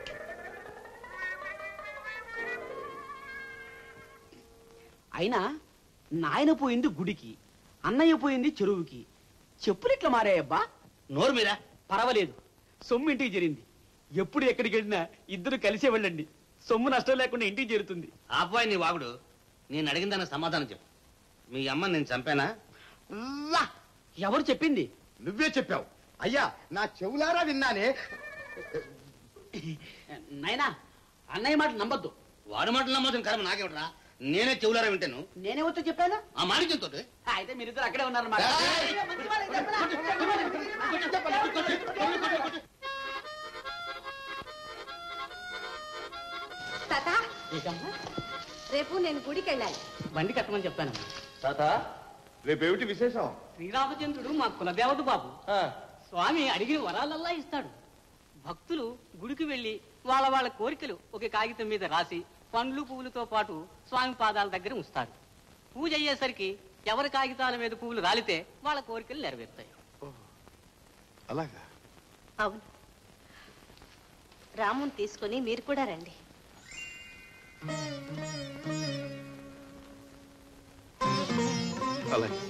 అయినా నాయన పోయింది గుడికి, అన్నయ్య పోయింది చెరువుకి, చెప్పులు ఇట్లా మారాయబ్బా. నోరు మీరా పర్వాలేదు, సొమ్ము ఇంటికి చేరింది. ఎప్పుడు ఎక్కడికి వెళ్ళినా ఇద్దరు కలిసే వెళ్ళండి, సొమ్ము నష్టం లేకుండా ఇంటికి చేరుతుంది. అబ్బాయి నీ వాగుడు. నేను అడిగిన దానికి సమాధానం చెప్పు. మీ అమ్మ నేను చంపానా? ఎవరు చెప్పింది? నువ్వే చెప్పావు. అయ్యా నా చెవులారా విన్నానే. నాయనా అన్నయ్య మాట నమ్మద్దు. వాడి మాటలు నమ్మదు కర్మ నాకేమిట్రా? నేనే చెవులారా వింటాను. నేనే వచ్చి చెప్పాను ఆ మాణిక్యంతో. అయితే మీరిద్దరు అక్కడే ఉన్నారన్నమాట. తాత రేపు నేను గుడికి వెళ్ళాలి. బండి కట్టమని చెప్పాను. తాత రేపేమిటి విశేషం? శ్రీరామచంద్రుడు మా కులదేవత బాబు. స్వామి అడిగిన వరాలల్లా ఇస్తాడు. భక్తులు గుడికి వెళ్లి వాళ్ళ వాళ్ళ కోరికలు ఒక కాగితం మీద రాసి పండ్లు పువ్వులతో పాటు స్వామి పాదాల దగ్గర ఉంచుతారు. పూజ అయ్యేసరికి ఎవరి కాగితాల మీద పువ్వులు రాలితే వాళ్ళ కోరికలు నెరవేరుతాయి. అలాగా? అవును. రాముని తీసుకొని మీరు కూడా రండి. అలాగే.